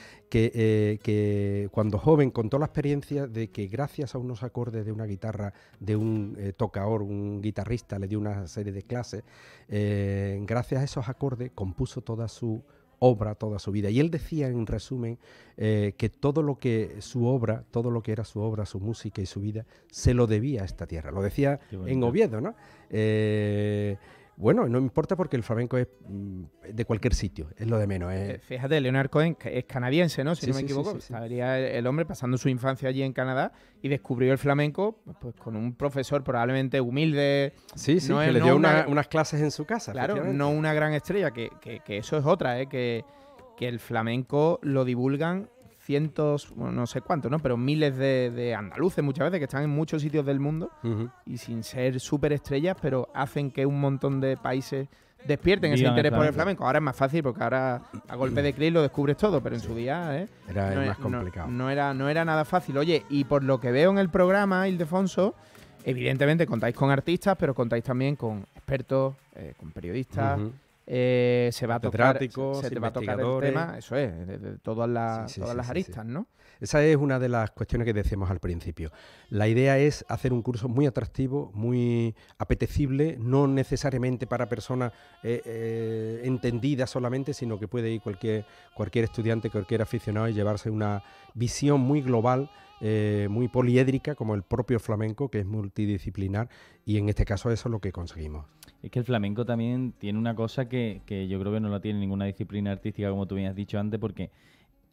que cuando joven contó la experiencia de que gracias a unos acordes de una guitarra, de un tocador, un guitarrista, le dio una serie de clases, gracias a esos acordes compuso toda su obra, toda su vida. Y él decía, en resumen, que todo lo que era su obra, su música y su vida, se lo debía a esta tierra. Lo decía en Oviedo, ¿no? Bueno, no importa porque el flamenco es de cualquier sitio, es lo de menos.
Fíjate, Leonard Cohen es canadiense, ¿no? Si no me equivoco.
Sí.
Estaría el hombre pasando su infancia allí en Canadá y descubrió el flamenco pues con un profesor probablemente humilde.
Sí, que le dio unas clases en su casa.
Claro, no una gran estrella, que eso es otra, que el flamenco lo divulgan cientos, no sé cuántos, ¿no? Pero miles de andaluces muchas veces que están en muchos sitios del mundo y sin ser súper estrellas, pero hacen que un montón de países despierten ese interés por el flamenco. Ahora es más fácil porque ahora a golpe de clic lo descubres todo, pero en su día
era más complicado.
No era nada fácil. Oye, y por lo que veo en el programa, Ildefonso, evidentemente contáis con artistas, pero contáis también con expertos, con periodistas. Se va a tocar el tema, eso es, de todas las aristas, ¿no?
Esa es una de las cuestiones que decíamos al principio. La idea es hacer un curso muy atractivo, muy apetecible, no necesariamente para personas entendidas solamente, sino que puede ir cualquier estudiante, cualquier aficionado y llevarse una visión muy global, muy poliédrica, como el propio flamenco, que es multidisciplinar, y en este caso eso es lo que conseguimos.
Es que el flamenco también tiene una cosa que yo creo que no la tiene ninguna disciplina artística, como tú bien has dicho antes, porque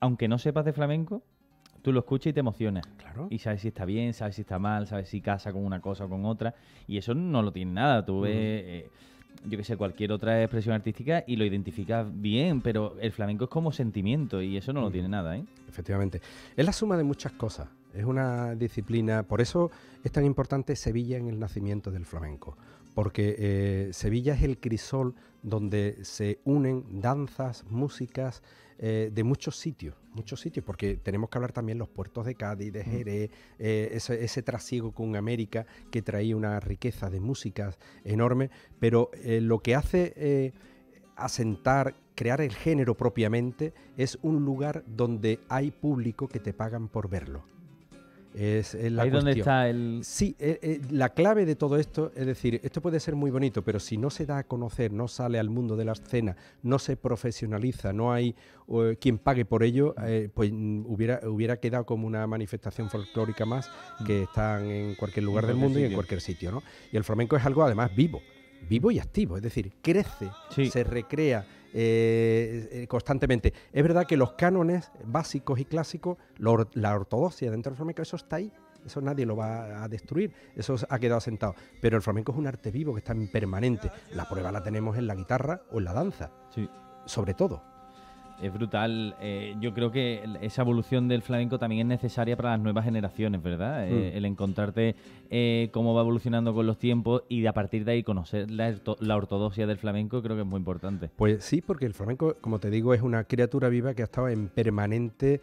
aunque no sepas de flamenco, tú lo escuchas y te emocionas.
Claro.
Y sabes si está bien, sabes si está mal, sabes si casa con una cosa o con otra. Y eso no lo tiene nada. Tú ves, yo qué sé, cualquier otra expresión artística y lo identificas bien, pero el flamenco es como sentimiento y eso no lo tiene nada, ¿eh?
Efectivamente. Es la suma de muchas cosas. Es una disciplina. Por eso es tan importante Sevilla en el nacimiento del flamenco. Porque Sevilla es el crisol donde se unen danzas, músicas de muchos sitios, porque tenemos que hablar también los puertos de Cádiz, de Jerez, ese trasiego con América que traía una riqueza de músicas enorme, pero lo que hace asentar, crear el género propiamente, es un lugar donde hay público que te pagan por verlo. Es la
Ahí
cuestión.
donde está el...
Sí, la clave de todo esto, es decir, esto puede ser muy bonito, pero si no se da a conocer, no sale al mundo de la escena, no se profesionaliza, no hay quien pague por ello, pues hubiera quedado como una manifestación folclórica más que están en cualquier lugar del mundo y en cualquier sitio, ¿no? Y el flamenco es algo además vivo y activo, es decir, crece, se recrea constantemente. Es verdad que los cánones básicos y clásicos, la ortodoxia dentro del flamenco, eso está ahí, eso nadie lo va a destruir, eso ha quedado asentado, pero el flamenco es un arte vivo que está en permanente. La prueba la tenemos en la guitarra o en la danza, sobre todo.
Es brutal. Yo creo que esa evolución del flamenco también es necesaria para las nuevas generaciones, ¿verdad? El encontrarte cómo va evolucionando con los tiempos y a partir de ahí conocer la ortodoxia del flamenco, creo que es muy importante.
Pues sí, porque el flamenco, como te digo, es una criatura viva que ha estado en permanente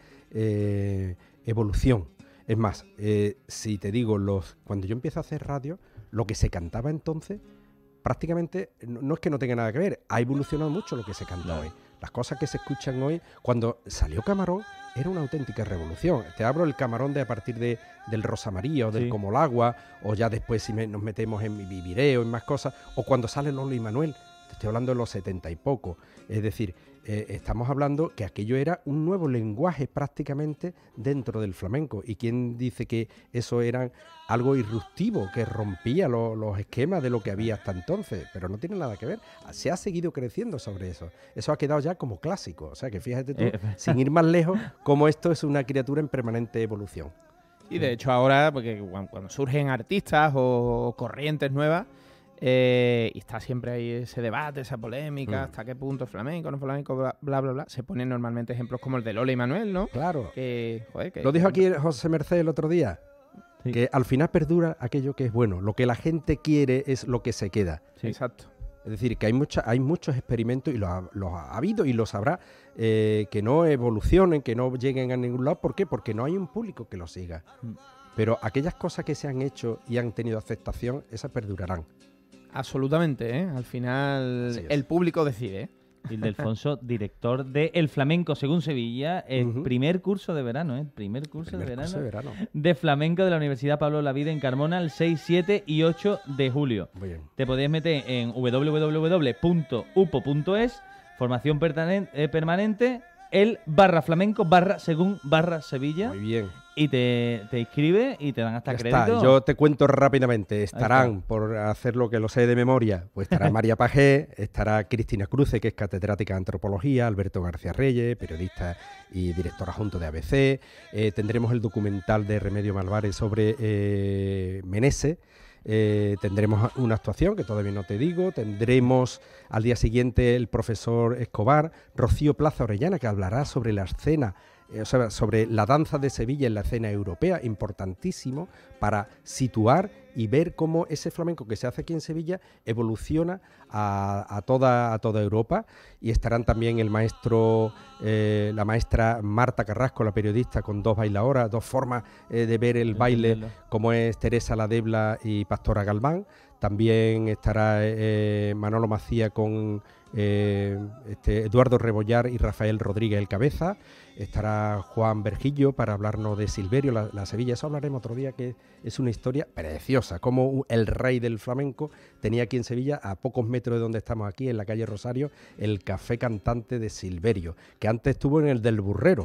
evolución. Es más, si te digo, cuando yo empiezo a hacer radio, lo que se cantaba entonces, prácticamente no es que no tenga nada que ver, ha evolucionado mucho lo que se canta hoy. Las cosas que se escuchan hoy, cuando salió Camarón, era una auténtica revolución. Te hablo el Camarón de a partir del Rosa María o del Como el Agua, o ya después si nos metemos en Viviré o en más cosas, o cuando sale Lola y Manuel, te estoy hablando de los 70 y poco. Es decir, estamos hablando que aquello era un nuevo lenguaje prácticamente dentro del flamenco. ¿Y quién dice que eso era algo irruptivo, que rompía los esquemas de lo que había hasta entonces? Pero no tiene nada que ver. Se ha seguido creciendo sobre eso. Eso ha quedado ya como clásico. O sea que fíjate tú, sin ir más lejos, como esto es una criatura en permanente evolución.
Y de hecho ahora, porque cuando surgen artistas o corrientes nuevas, y está siempre ahí ese debate, esa polémica, hasta qué punto es flamenco, no flamenco, bla, bla, bla, se ponen normalmente ejemplos como el de Lola y Manuel, ¿no?
Claro.
Joder,
lo dijo aquí José Merced el otro día, que al final perdura aquello que es bueno. Lo que la gente quiere es lo que se queda.
Sí. Exacto.
Es decir, que hay muchos experimentos, y los ha habido y los habrá, que no evolucionen, que no lleguen a ningún lado. ¿Por qué? Porque no hay un público que los siga. Pero aquellas cosas que se han hecho y han tenido aceptación, esas perdurarán.
Absolutamente, ¿eh? Al final el público decide, ¿eh?
Ildefonso, director de El Flamenco Según Sevilla, el primer curso de verano, ¿eh? Primer curso de verano de flamenco de la Universidad Pablo Olavide en Carmona el 6, 7 y 8 de julio.
Muy bien.
Te podéis meter en www.upo.es, formación permanente, /flamenco/según/Sevilla.
Muy bien.
Y te inscribes y te dan hasta crédito.
Yo te cuento rápidamente. Estarán, por hacer lo que lo sé de memoria, pues estará María Pajé, estará Cristina Cruce, que es catedrática de antropología, Alberto García Reyes, periodista y director adjunto de ABC. Tendremos el documental de Remedio Malvares sobre Menese. Tendremos una actuación que todavía no te digo. Tendremos al día siguiente el profesor Escobar, Rocío Plaza Orellana, que hablará sobre la escena, sobre la danza de Sevilla en la escena europea, importantísimo para situar y ver cómo ese flamenco que se hace aquí en Sevilla evoluciona a toda Europa. Y estarán también el maestro, la maestra Marta Carrasco, la periodista, con dos bailadoras, dos formas de ver el baile, como es Teresa Ladebla y Pastora Galván. También estará Manolo Macía con Eduardo Rebollar y Rafael Rodríguez el Cabeza. Estará Juan Vergillo para hablarnos de Silverio, la Sevilla. Eso hablaremos otro día, que es una historia preciosa, como el rey del flamenco tenía aquí en Sevilla, a pocos metros de donde estamos aquí, en la calle Rosario, el café cantante de Silverio, que antes estuvo en el del Burrero.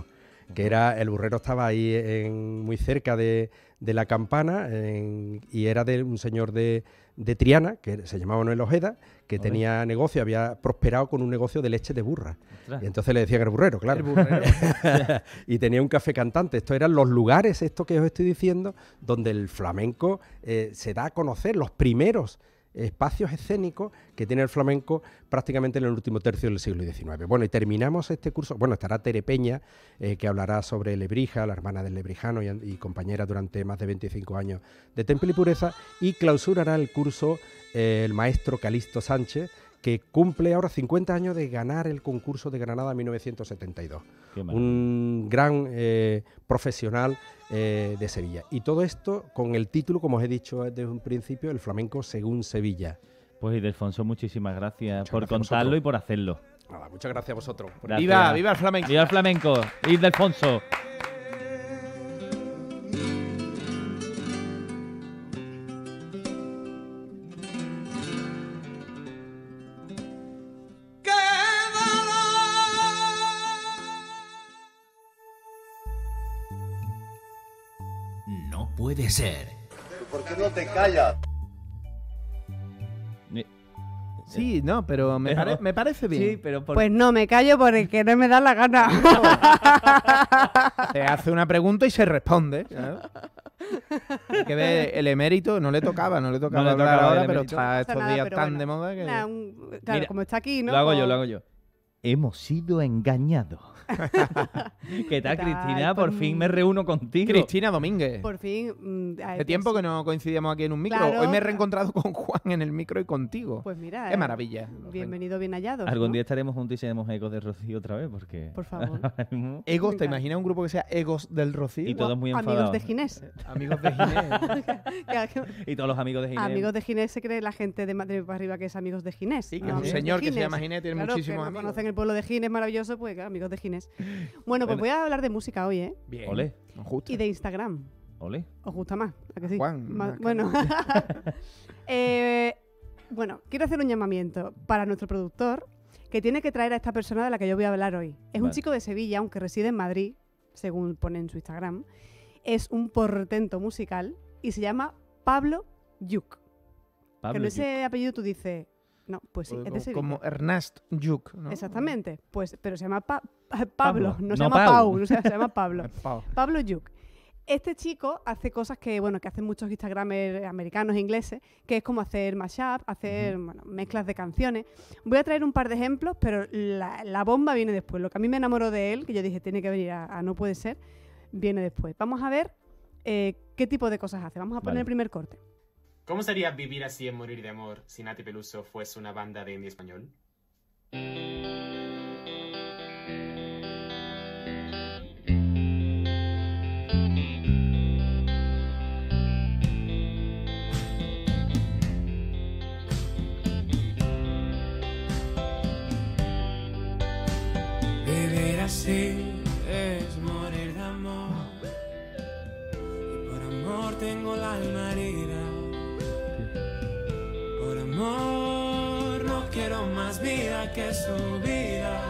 que era, el burrero estaba ahí muy cerca de la campana y era de un señor de Triana, que se llamaba Manuel Ojeda, que tenía negocio, había prosperado con un negocio de leche de burra.
Ostras.
Y entonces le decían el burrero, claro.
El burrero.
Y tenía un café cantante. Estos eran los lugares, esto que os estoy diciendo, donde el flamenco se da a conocer, los primeros espacios escénicos que tiene el flamenco prácticamente en el último tercio del siglo XIX. Bueno, y terminamos este curso, bueno, estará Tere Peña, que hablará sobre Lebrija, la hermana del lebrijano y compañera durante más de 25 años de Temple y Pureza, y clausurará el curso el maestro Calixto Sánchez, que cumple ahora 50 años de ganar el concurso de Granada en 1972.
Qué maravilla.
Un gran profesional de Sevilla. Y todo esto con el título, como os he dicho desde un principio, El flamenco según Sevilla.
Pues Ildefonso, muchísimas gracias
Muchas
por
gracias a
contarlo
vosotros.
y por hacerlo.
Nada, muchas gracias a vosotros.
Gracias.
¡Viva, viva el flamenco!
¡Viva el flamenco! Ildefonso.
No puede ser.
¿Por qué no te callas?
Sí, no, pero me parece bien.
Sí, pero por...
Pues no, me callo porque no me da la gana.
Se hace una pregunta y se responde. Claro. Hay que ver el emérito, no le tocaba
No le
hablar
tocaba
ahora,
el
pero
emérito.
está
No pasa
estos
nada,
días
pero
tan
bueno.
de moda que...
Claro,
Mira,
como está aquí, ¿no?
Lo hago yo,
Pues-
lo hago yo. Hemos sido engañados. ¿Qué tal,
tal?
Cristina? Por
Pues,
fin me reúno contigo.
Cristina Domínguez.
Por fin.
Hace tiempo que no coincidíamos aquí en un micro.
Claro.
Hoy me he reencontrado con Juan en el micro y contigo.
Pues mira.
Qué maravilla.
Bienvenido, bien hallado.
Algún día estaremos juntos y seremos ecos de Rocío otra vez, porque...
Por favor.
Egos,
Me
¿te
encanta.
imaginas un grupo que sea Egos del Rocío?
Y todos muy
Amigos
enfadados.
de Ginés.
Amigos de Ginés.
Y todos los amigos de Ginés.
Amigos de Ginés se cree la gente de Madrid para arriba que es amigos de Ginés.
Sí, que
No,
es un
amigos
señor
de
que se
Ginés.
llama Ginés, tiene
Claro,
muchísimos
que
amigos.
conocen el pueblo de Ginés maravilloso, pues amigos de Ginés. Bueno, pues voy a hablar de música hoy, ¿eh?
Bien.
Ole,
Justo.
Y de Instagram.
ole.
¿Os gusta más? ¿A que sí?
Juan,
Más-
más
bueno. Bueno, quiero hacer un llamamiento para nuestro productor que tiene que traer a esta persona de la que yo voy a hablar hoy. Es un
Vale.
chico de Sevilla, aunque reside en Madrid, según pone en su Instagram. Es un portento musical y se llama Pablo Lluch. Que
Pablo
en
Lluch.
ese apellido tú dices, no, pues sí, es de Sevilla.
Como Ernest Lluch, ¿no?
Exactamente, pues, pero se llama Pablo,
Pablo,
no
no
se llama
Pau.
Pau, no se llama Pablo.
Pau.
Pablo Lluch. Este chico hace cosas que, bueno, que hacen muchos Instagramers americanos e ingleses, que es como hacer mashup, hacer bueno, mezclas de canciones. Voy a traer un par de ejemplos, pero la bomba viene después. Lo que a mí me enamoró de él, que yo dije, tiene que venir a No Puede Ser, viene después. Vamos a ver qué tipo de cosas hace. Vamos a poner
Vale.
el primer corte.
¿Cómo sería vivir así en Morir de Amor si Nati Peluso fuese una banda de indie español?
Vivir así es morir de amor. Y por amor tengo el alma herida. Por amor no quiero más vida que su vida.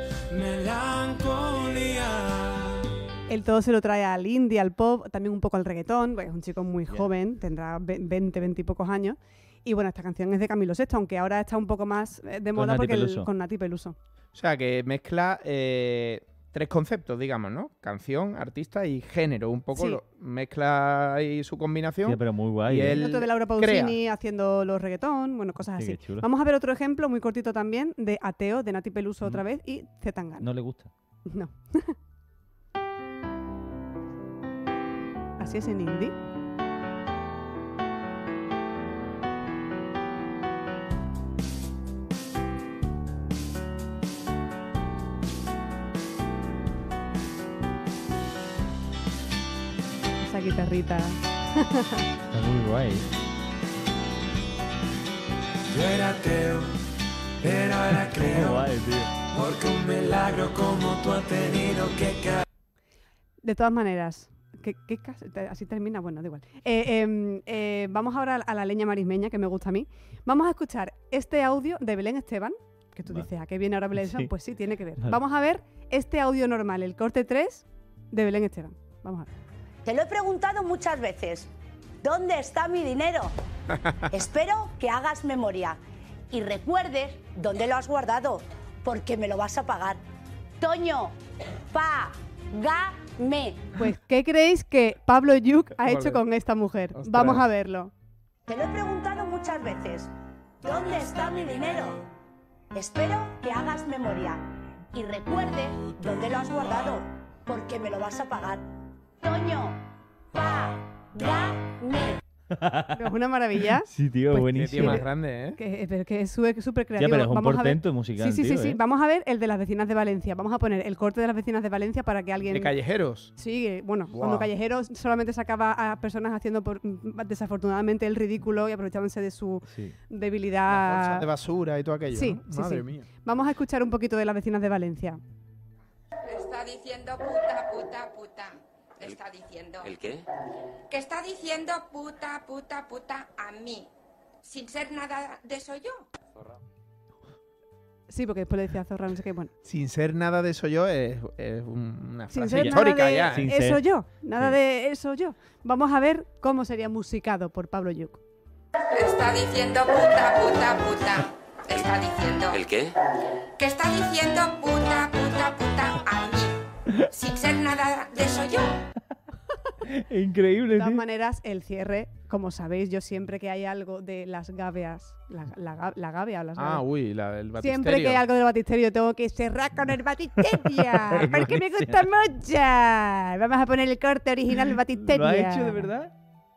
Melancolía.
Él todo se lo trae al indie, al pop, también un poco al reggaetón, porque es un chico muy joven, tendrá 20 y pocos años. Y bueno, esta canción es de Camilo VI, aunque ahora está un poco más de moda
Nati
porque
Peluso.
con Nati Peluso.
O sea, que mezcla tres conceptos, digamos, ¿no? Canción, artista y género. Un poco
Sí.
mezcla ahí su combinación.
Sí, pero muy guay.
Y
¿eh?
él
Otro de Laura Pausini haciendo los reggaetón, bueno, cosas
Sí,
así.
qué chulo.
Vamos a ver otro ejemplo muy cortito también de Ateo, de Nati Peluso otra
Ujú.
vez, y Zetangana.
No le gusta.
No. Así es en indie. Esa guitarrita.
Está muy guay.
Yo era ateo, pero ahora
Muy
creo.
guay, tío.
Porque un milagro como tú has tenido que caer.
De todas maneras, así termina, bueno, da igual. Vamos ahora a la leña marismeña, que me gusta a mí. Vamos a escuchar este audio de Belén Esteban, que tú
Vale.
dices, ¿a qué viene ahora Belén Esteban?
Sí.
Pues sí, tiene que ver.
Vale.
Vamos a ver este audio normal, el corte 3, de Belén Esteban. Vamos a ver.
Te lo he preguntado muchas veces. ¿Dónde está mi dinero? Espero que hagas memoria y recuerdes dónde lo has guardado, porque me lo vas a pagar. Toño, págame.
Pues, ¿qué creéis que Pablo Lluch ha hecho
Vale.
con esta mujer?
Ostras.
Vamos a verlo.
Te lo he preguntado muchas veces. ¿Dónde está mi dinero? Espero que hagas memoria y recuerdes dónde lo has guardado, porque me lo vas a pagar. Toño, págame.
¿No es una maravilla?
Sí, tío,
Pues,
Qué
buenísimo.
tío más grande, ¿eh?
Pero que es súper creativo.
Ya, pero es un
Vamos a ver.
portento musical,
Sí,
tío,
sí.
¿eh?
Vamos a ver el de las vecinas de Valencia. Vamos a poner el corte de las vecinas de Valencia para que alguien...
De callejeros.
Sí, bueno,
Buah.
cuando Callejeros solamente sacaba a personas haciendo desafortunadamente el ridículo y aprovechándose de su
Sí.
debilidad.
Bolsas de basura y todo aquello.
Sí,
¿no?
sí,
Madre
sí.
mía.
Vamos a escuchar un poquito de las vecinas de Valencia.
Está diciendo puta, puta, puta. Está diciendo.
¿El qué?
Que está diciendo puta, puta, puta a mí. Sin ser nada de eso yo.
Sí, porque después le decía a Zorra, no sé qué, bueno.
Sin ser nada de eso yo es una
Sin
frase
ser
histórica
nada de
ya.
Sin
eso
ser.
yo, nada
Sí.
de eso yo. Vamos a ver cómo sería musicado por Pablo Lluch.
Está diciendo puta, puta, puta. Está diciendo.
¿El qué?
Que está diciendo puta, puta, puta a mí. Sin ser nada de eso yo.
Increíble,
De todas
tío.
maneras, el cierre, como sabéis, yo siempre que hay algo de las gaveas, la gavea o las
Ah,
gaveas,
uy, el batisterio.
siempre que hay algo del batisterio tengo que cerrar con el batisteria,
Es
porque me
buenísimo.
gusta mucho. Vamos a poner el corte original del batisteria.
¿Lo ha hecho de verdad?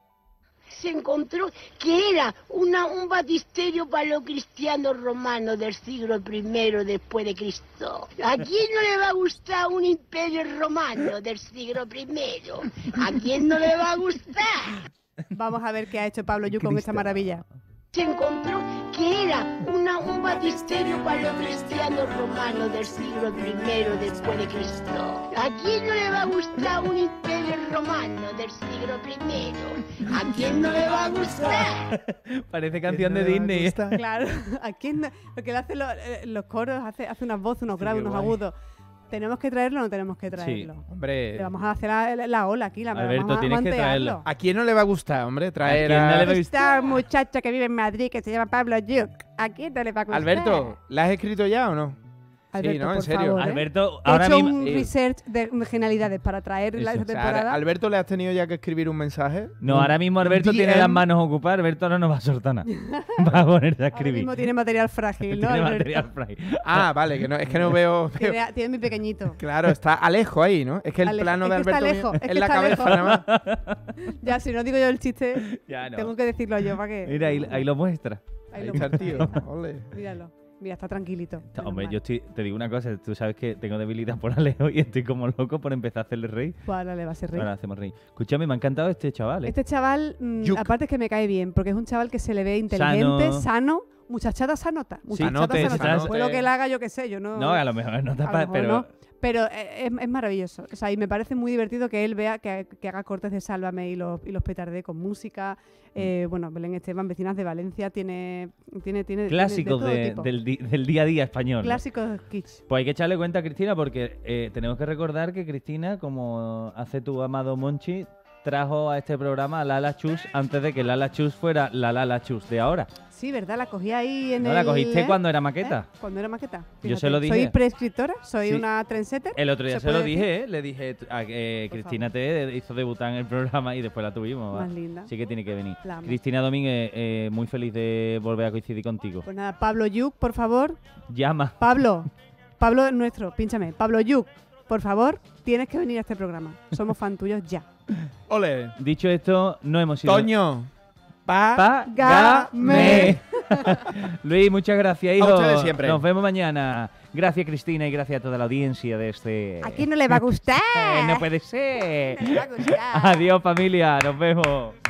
Se encontró que era un batisterio para los cristianos romanos del siglo I después de Cristo. ¿A quién no le va a gustar un imperio romano del siglo I? ¿A quién no le va a gustar?
Vamos a ver qué ha hecho Pablo Lluch con esta maravilla.
Se encontró que era un batisterio para los cristianos romanos del siglo I después de Cristo. ¿A quién no le va a gustar un imperio romano del siglo I? ¿A quién no le va a gustar?
Parece canción de Disney.
Claro, ¿a quién no? Porque él hace los coros, hace unas voces, unos graves,
qué
unos
guay.
agudos. ¿Tenemos que traerlo o no tenemos que traerlo?
Hombre,
Le vamos a hacer la ola aquí,
Alberto,
vamos a
tienes que
mantearlo.
traerlo.
¿a quién no le va a gustar, hombre? Traer
quién no le va a
Esta muchacha que vive en Madrid, que se llama Pablo Lluch, ¿a quién no le va a gustar?
Alberto, ¿la has escrito ya o no?
Alberto,
sí, ¿no? En
por
serio.
favor, ¿eh?
Alberto,
He
ahora
hecho
mismo.
un research de genialidades para traer esta
O sea,
temporada.
Alberto, ¿le has tenido ya que escribir un mensaje?
No, ahora mismo Alberto tiene
DM.
las manos ocupadas. Alberto ahora no va a soltar nada. Va a ponerse a
Ahora
escribir.
mismo tiene material frágil, ¿no,
Tiene
Alberto?
material frágil.
Ah, vale, que no, es que no veo...
Tiene muy pequeñito.
Claro, está Alejo ahí, ¿no? Es que el
Alejo,
plano
es
de
que está
Alberto
lejos,
mío
es
es
que
la
está
cabeza
lejos.
nada más.
Ya, si no digo yo el chiste,
Ya no.
tengo que decirlo yo para que...
Mira, ahí lo muestra.
Ahí
Ahí
lo
está el tío.
muestro.
Ole.
Míralo. Mira, está tranquilito.
Hombre,
menos
yo te digo una cosa. Tú sabes que tengo debilidad por Alejo y estoy como loco por empezar a hacerle reír.
mal. Pues ahora le va a hacer reír.
Ahora hacemos reír. Escúchame, me ha encantado este chaval. ¿eh?
Este chaval,
Yuk.
aparte es que me cae bien, porque es un chaval que se le ve inteligente, sano, muchachada sanota. Muchachada
Sanote,
sanota.
sanote.
Después lo que él haga, yo qué sé, yo no...
No, a lo mejor no
a lo
tapa,
mejor
pero.
no. Pero es maravilloso. O sea, y me parece muy divertido que él vea que haga cortes de Sálvame y los petardee con música. Bueno, Belén Esteban, Vecinas de Valencia, tiene
Clásicos
de todo tipo.
del día a día español. ¿no?
Clásicos kitsch.
Pues hay que echarle cuenta a Cristina porque tenemos que recordar que Cristina, como hace tu amado Monchi, trajo a este programa a Lala Chus antes de que Lala Chus fuera la Lala Chus de ahora.
Sí, ¿verdad? La cogí ahí en
¿No
el...
la cogiste cuando era maqueta?
Cuando era maqueta.
Yo se lo dije.
Soy prescriptora, soy
Sí.
una trendsetter.
El otro día se
puede
lo
decir?
dije, le dije a Cristina te hizo debutar en el programa y después la tuvimos.
Más
¿va?
linda.
Así que tiene que venir.
La amo.
Cristina Domínguez, muy feliz de volver a coincidir contigo.
Pues nada, Pablo Lluch, por favor.
Llama.
Pablo es nuestro, pínchame. Pablo Lluch, por favor, tienes que venir a este programa. Somos fan tuyos ya.
Ole.
Dicho esto, no hemos ido.
Toño.
Págame. Luis, muchas gracias, hijo.
A ustedes siempre.
Nos vemos mañana. Gracias, Cristina, y gracias a toda la audiencia de este...
¿A quién no le va a gustar?
No puede ser.
No le va a gustar.
Adiós, familia. Nos vemos.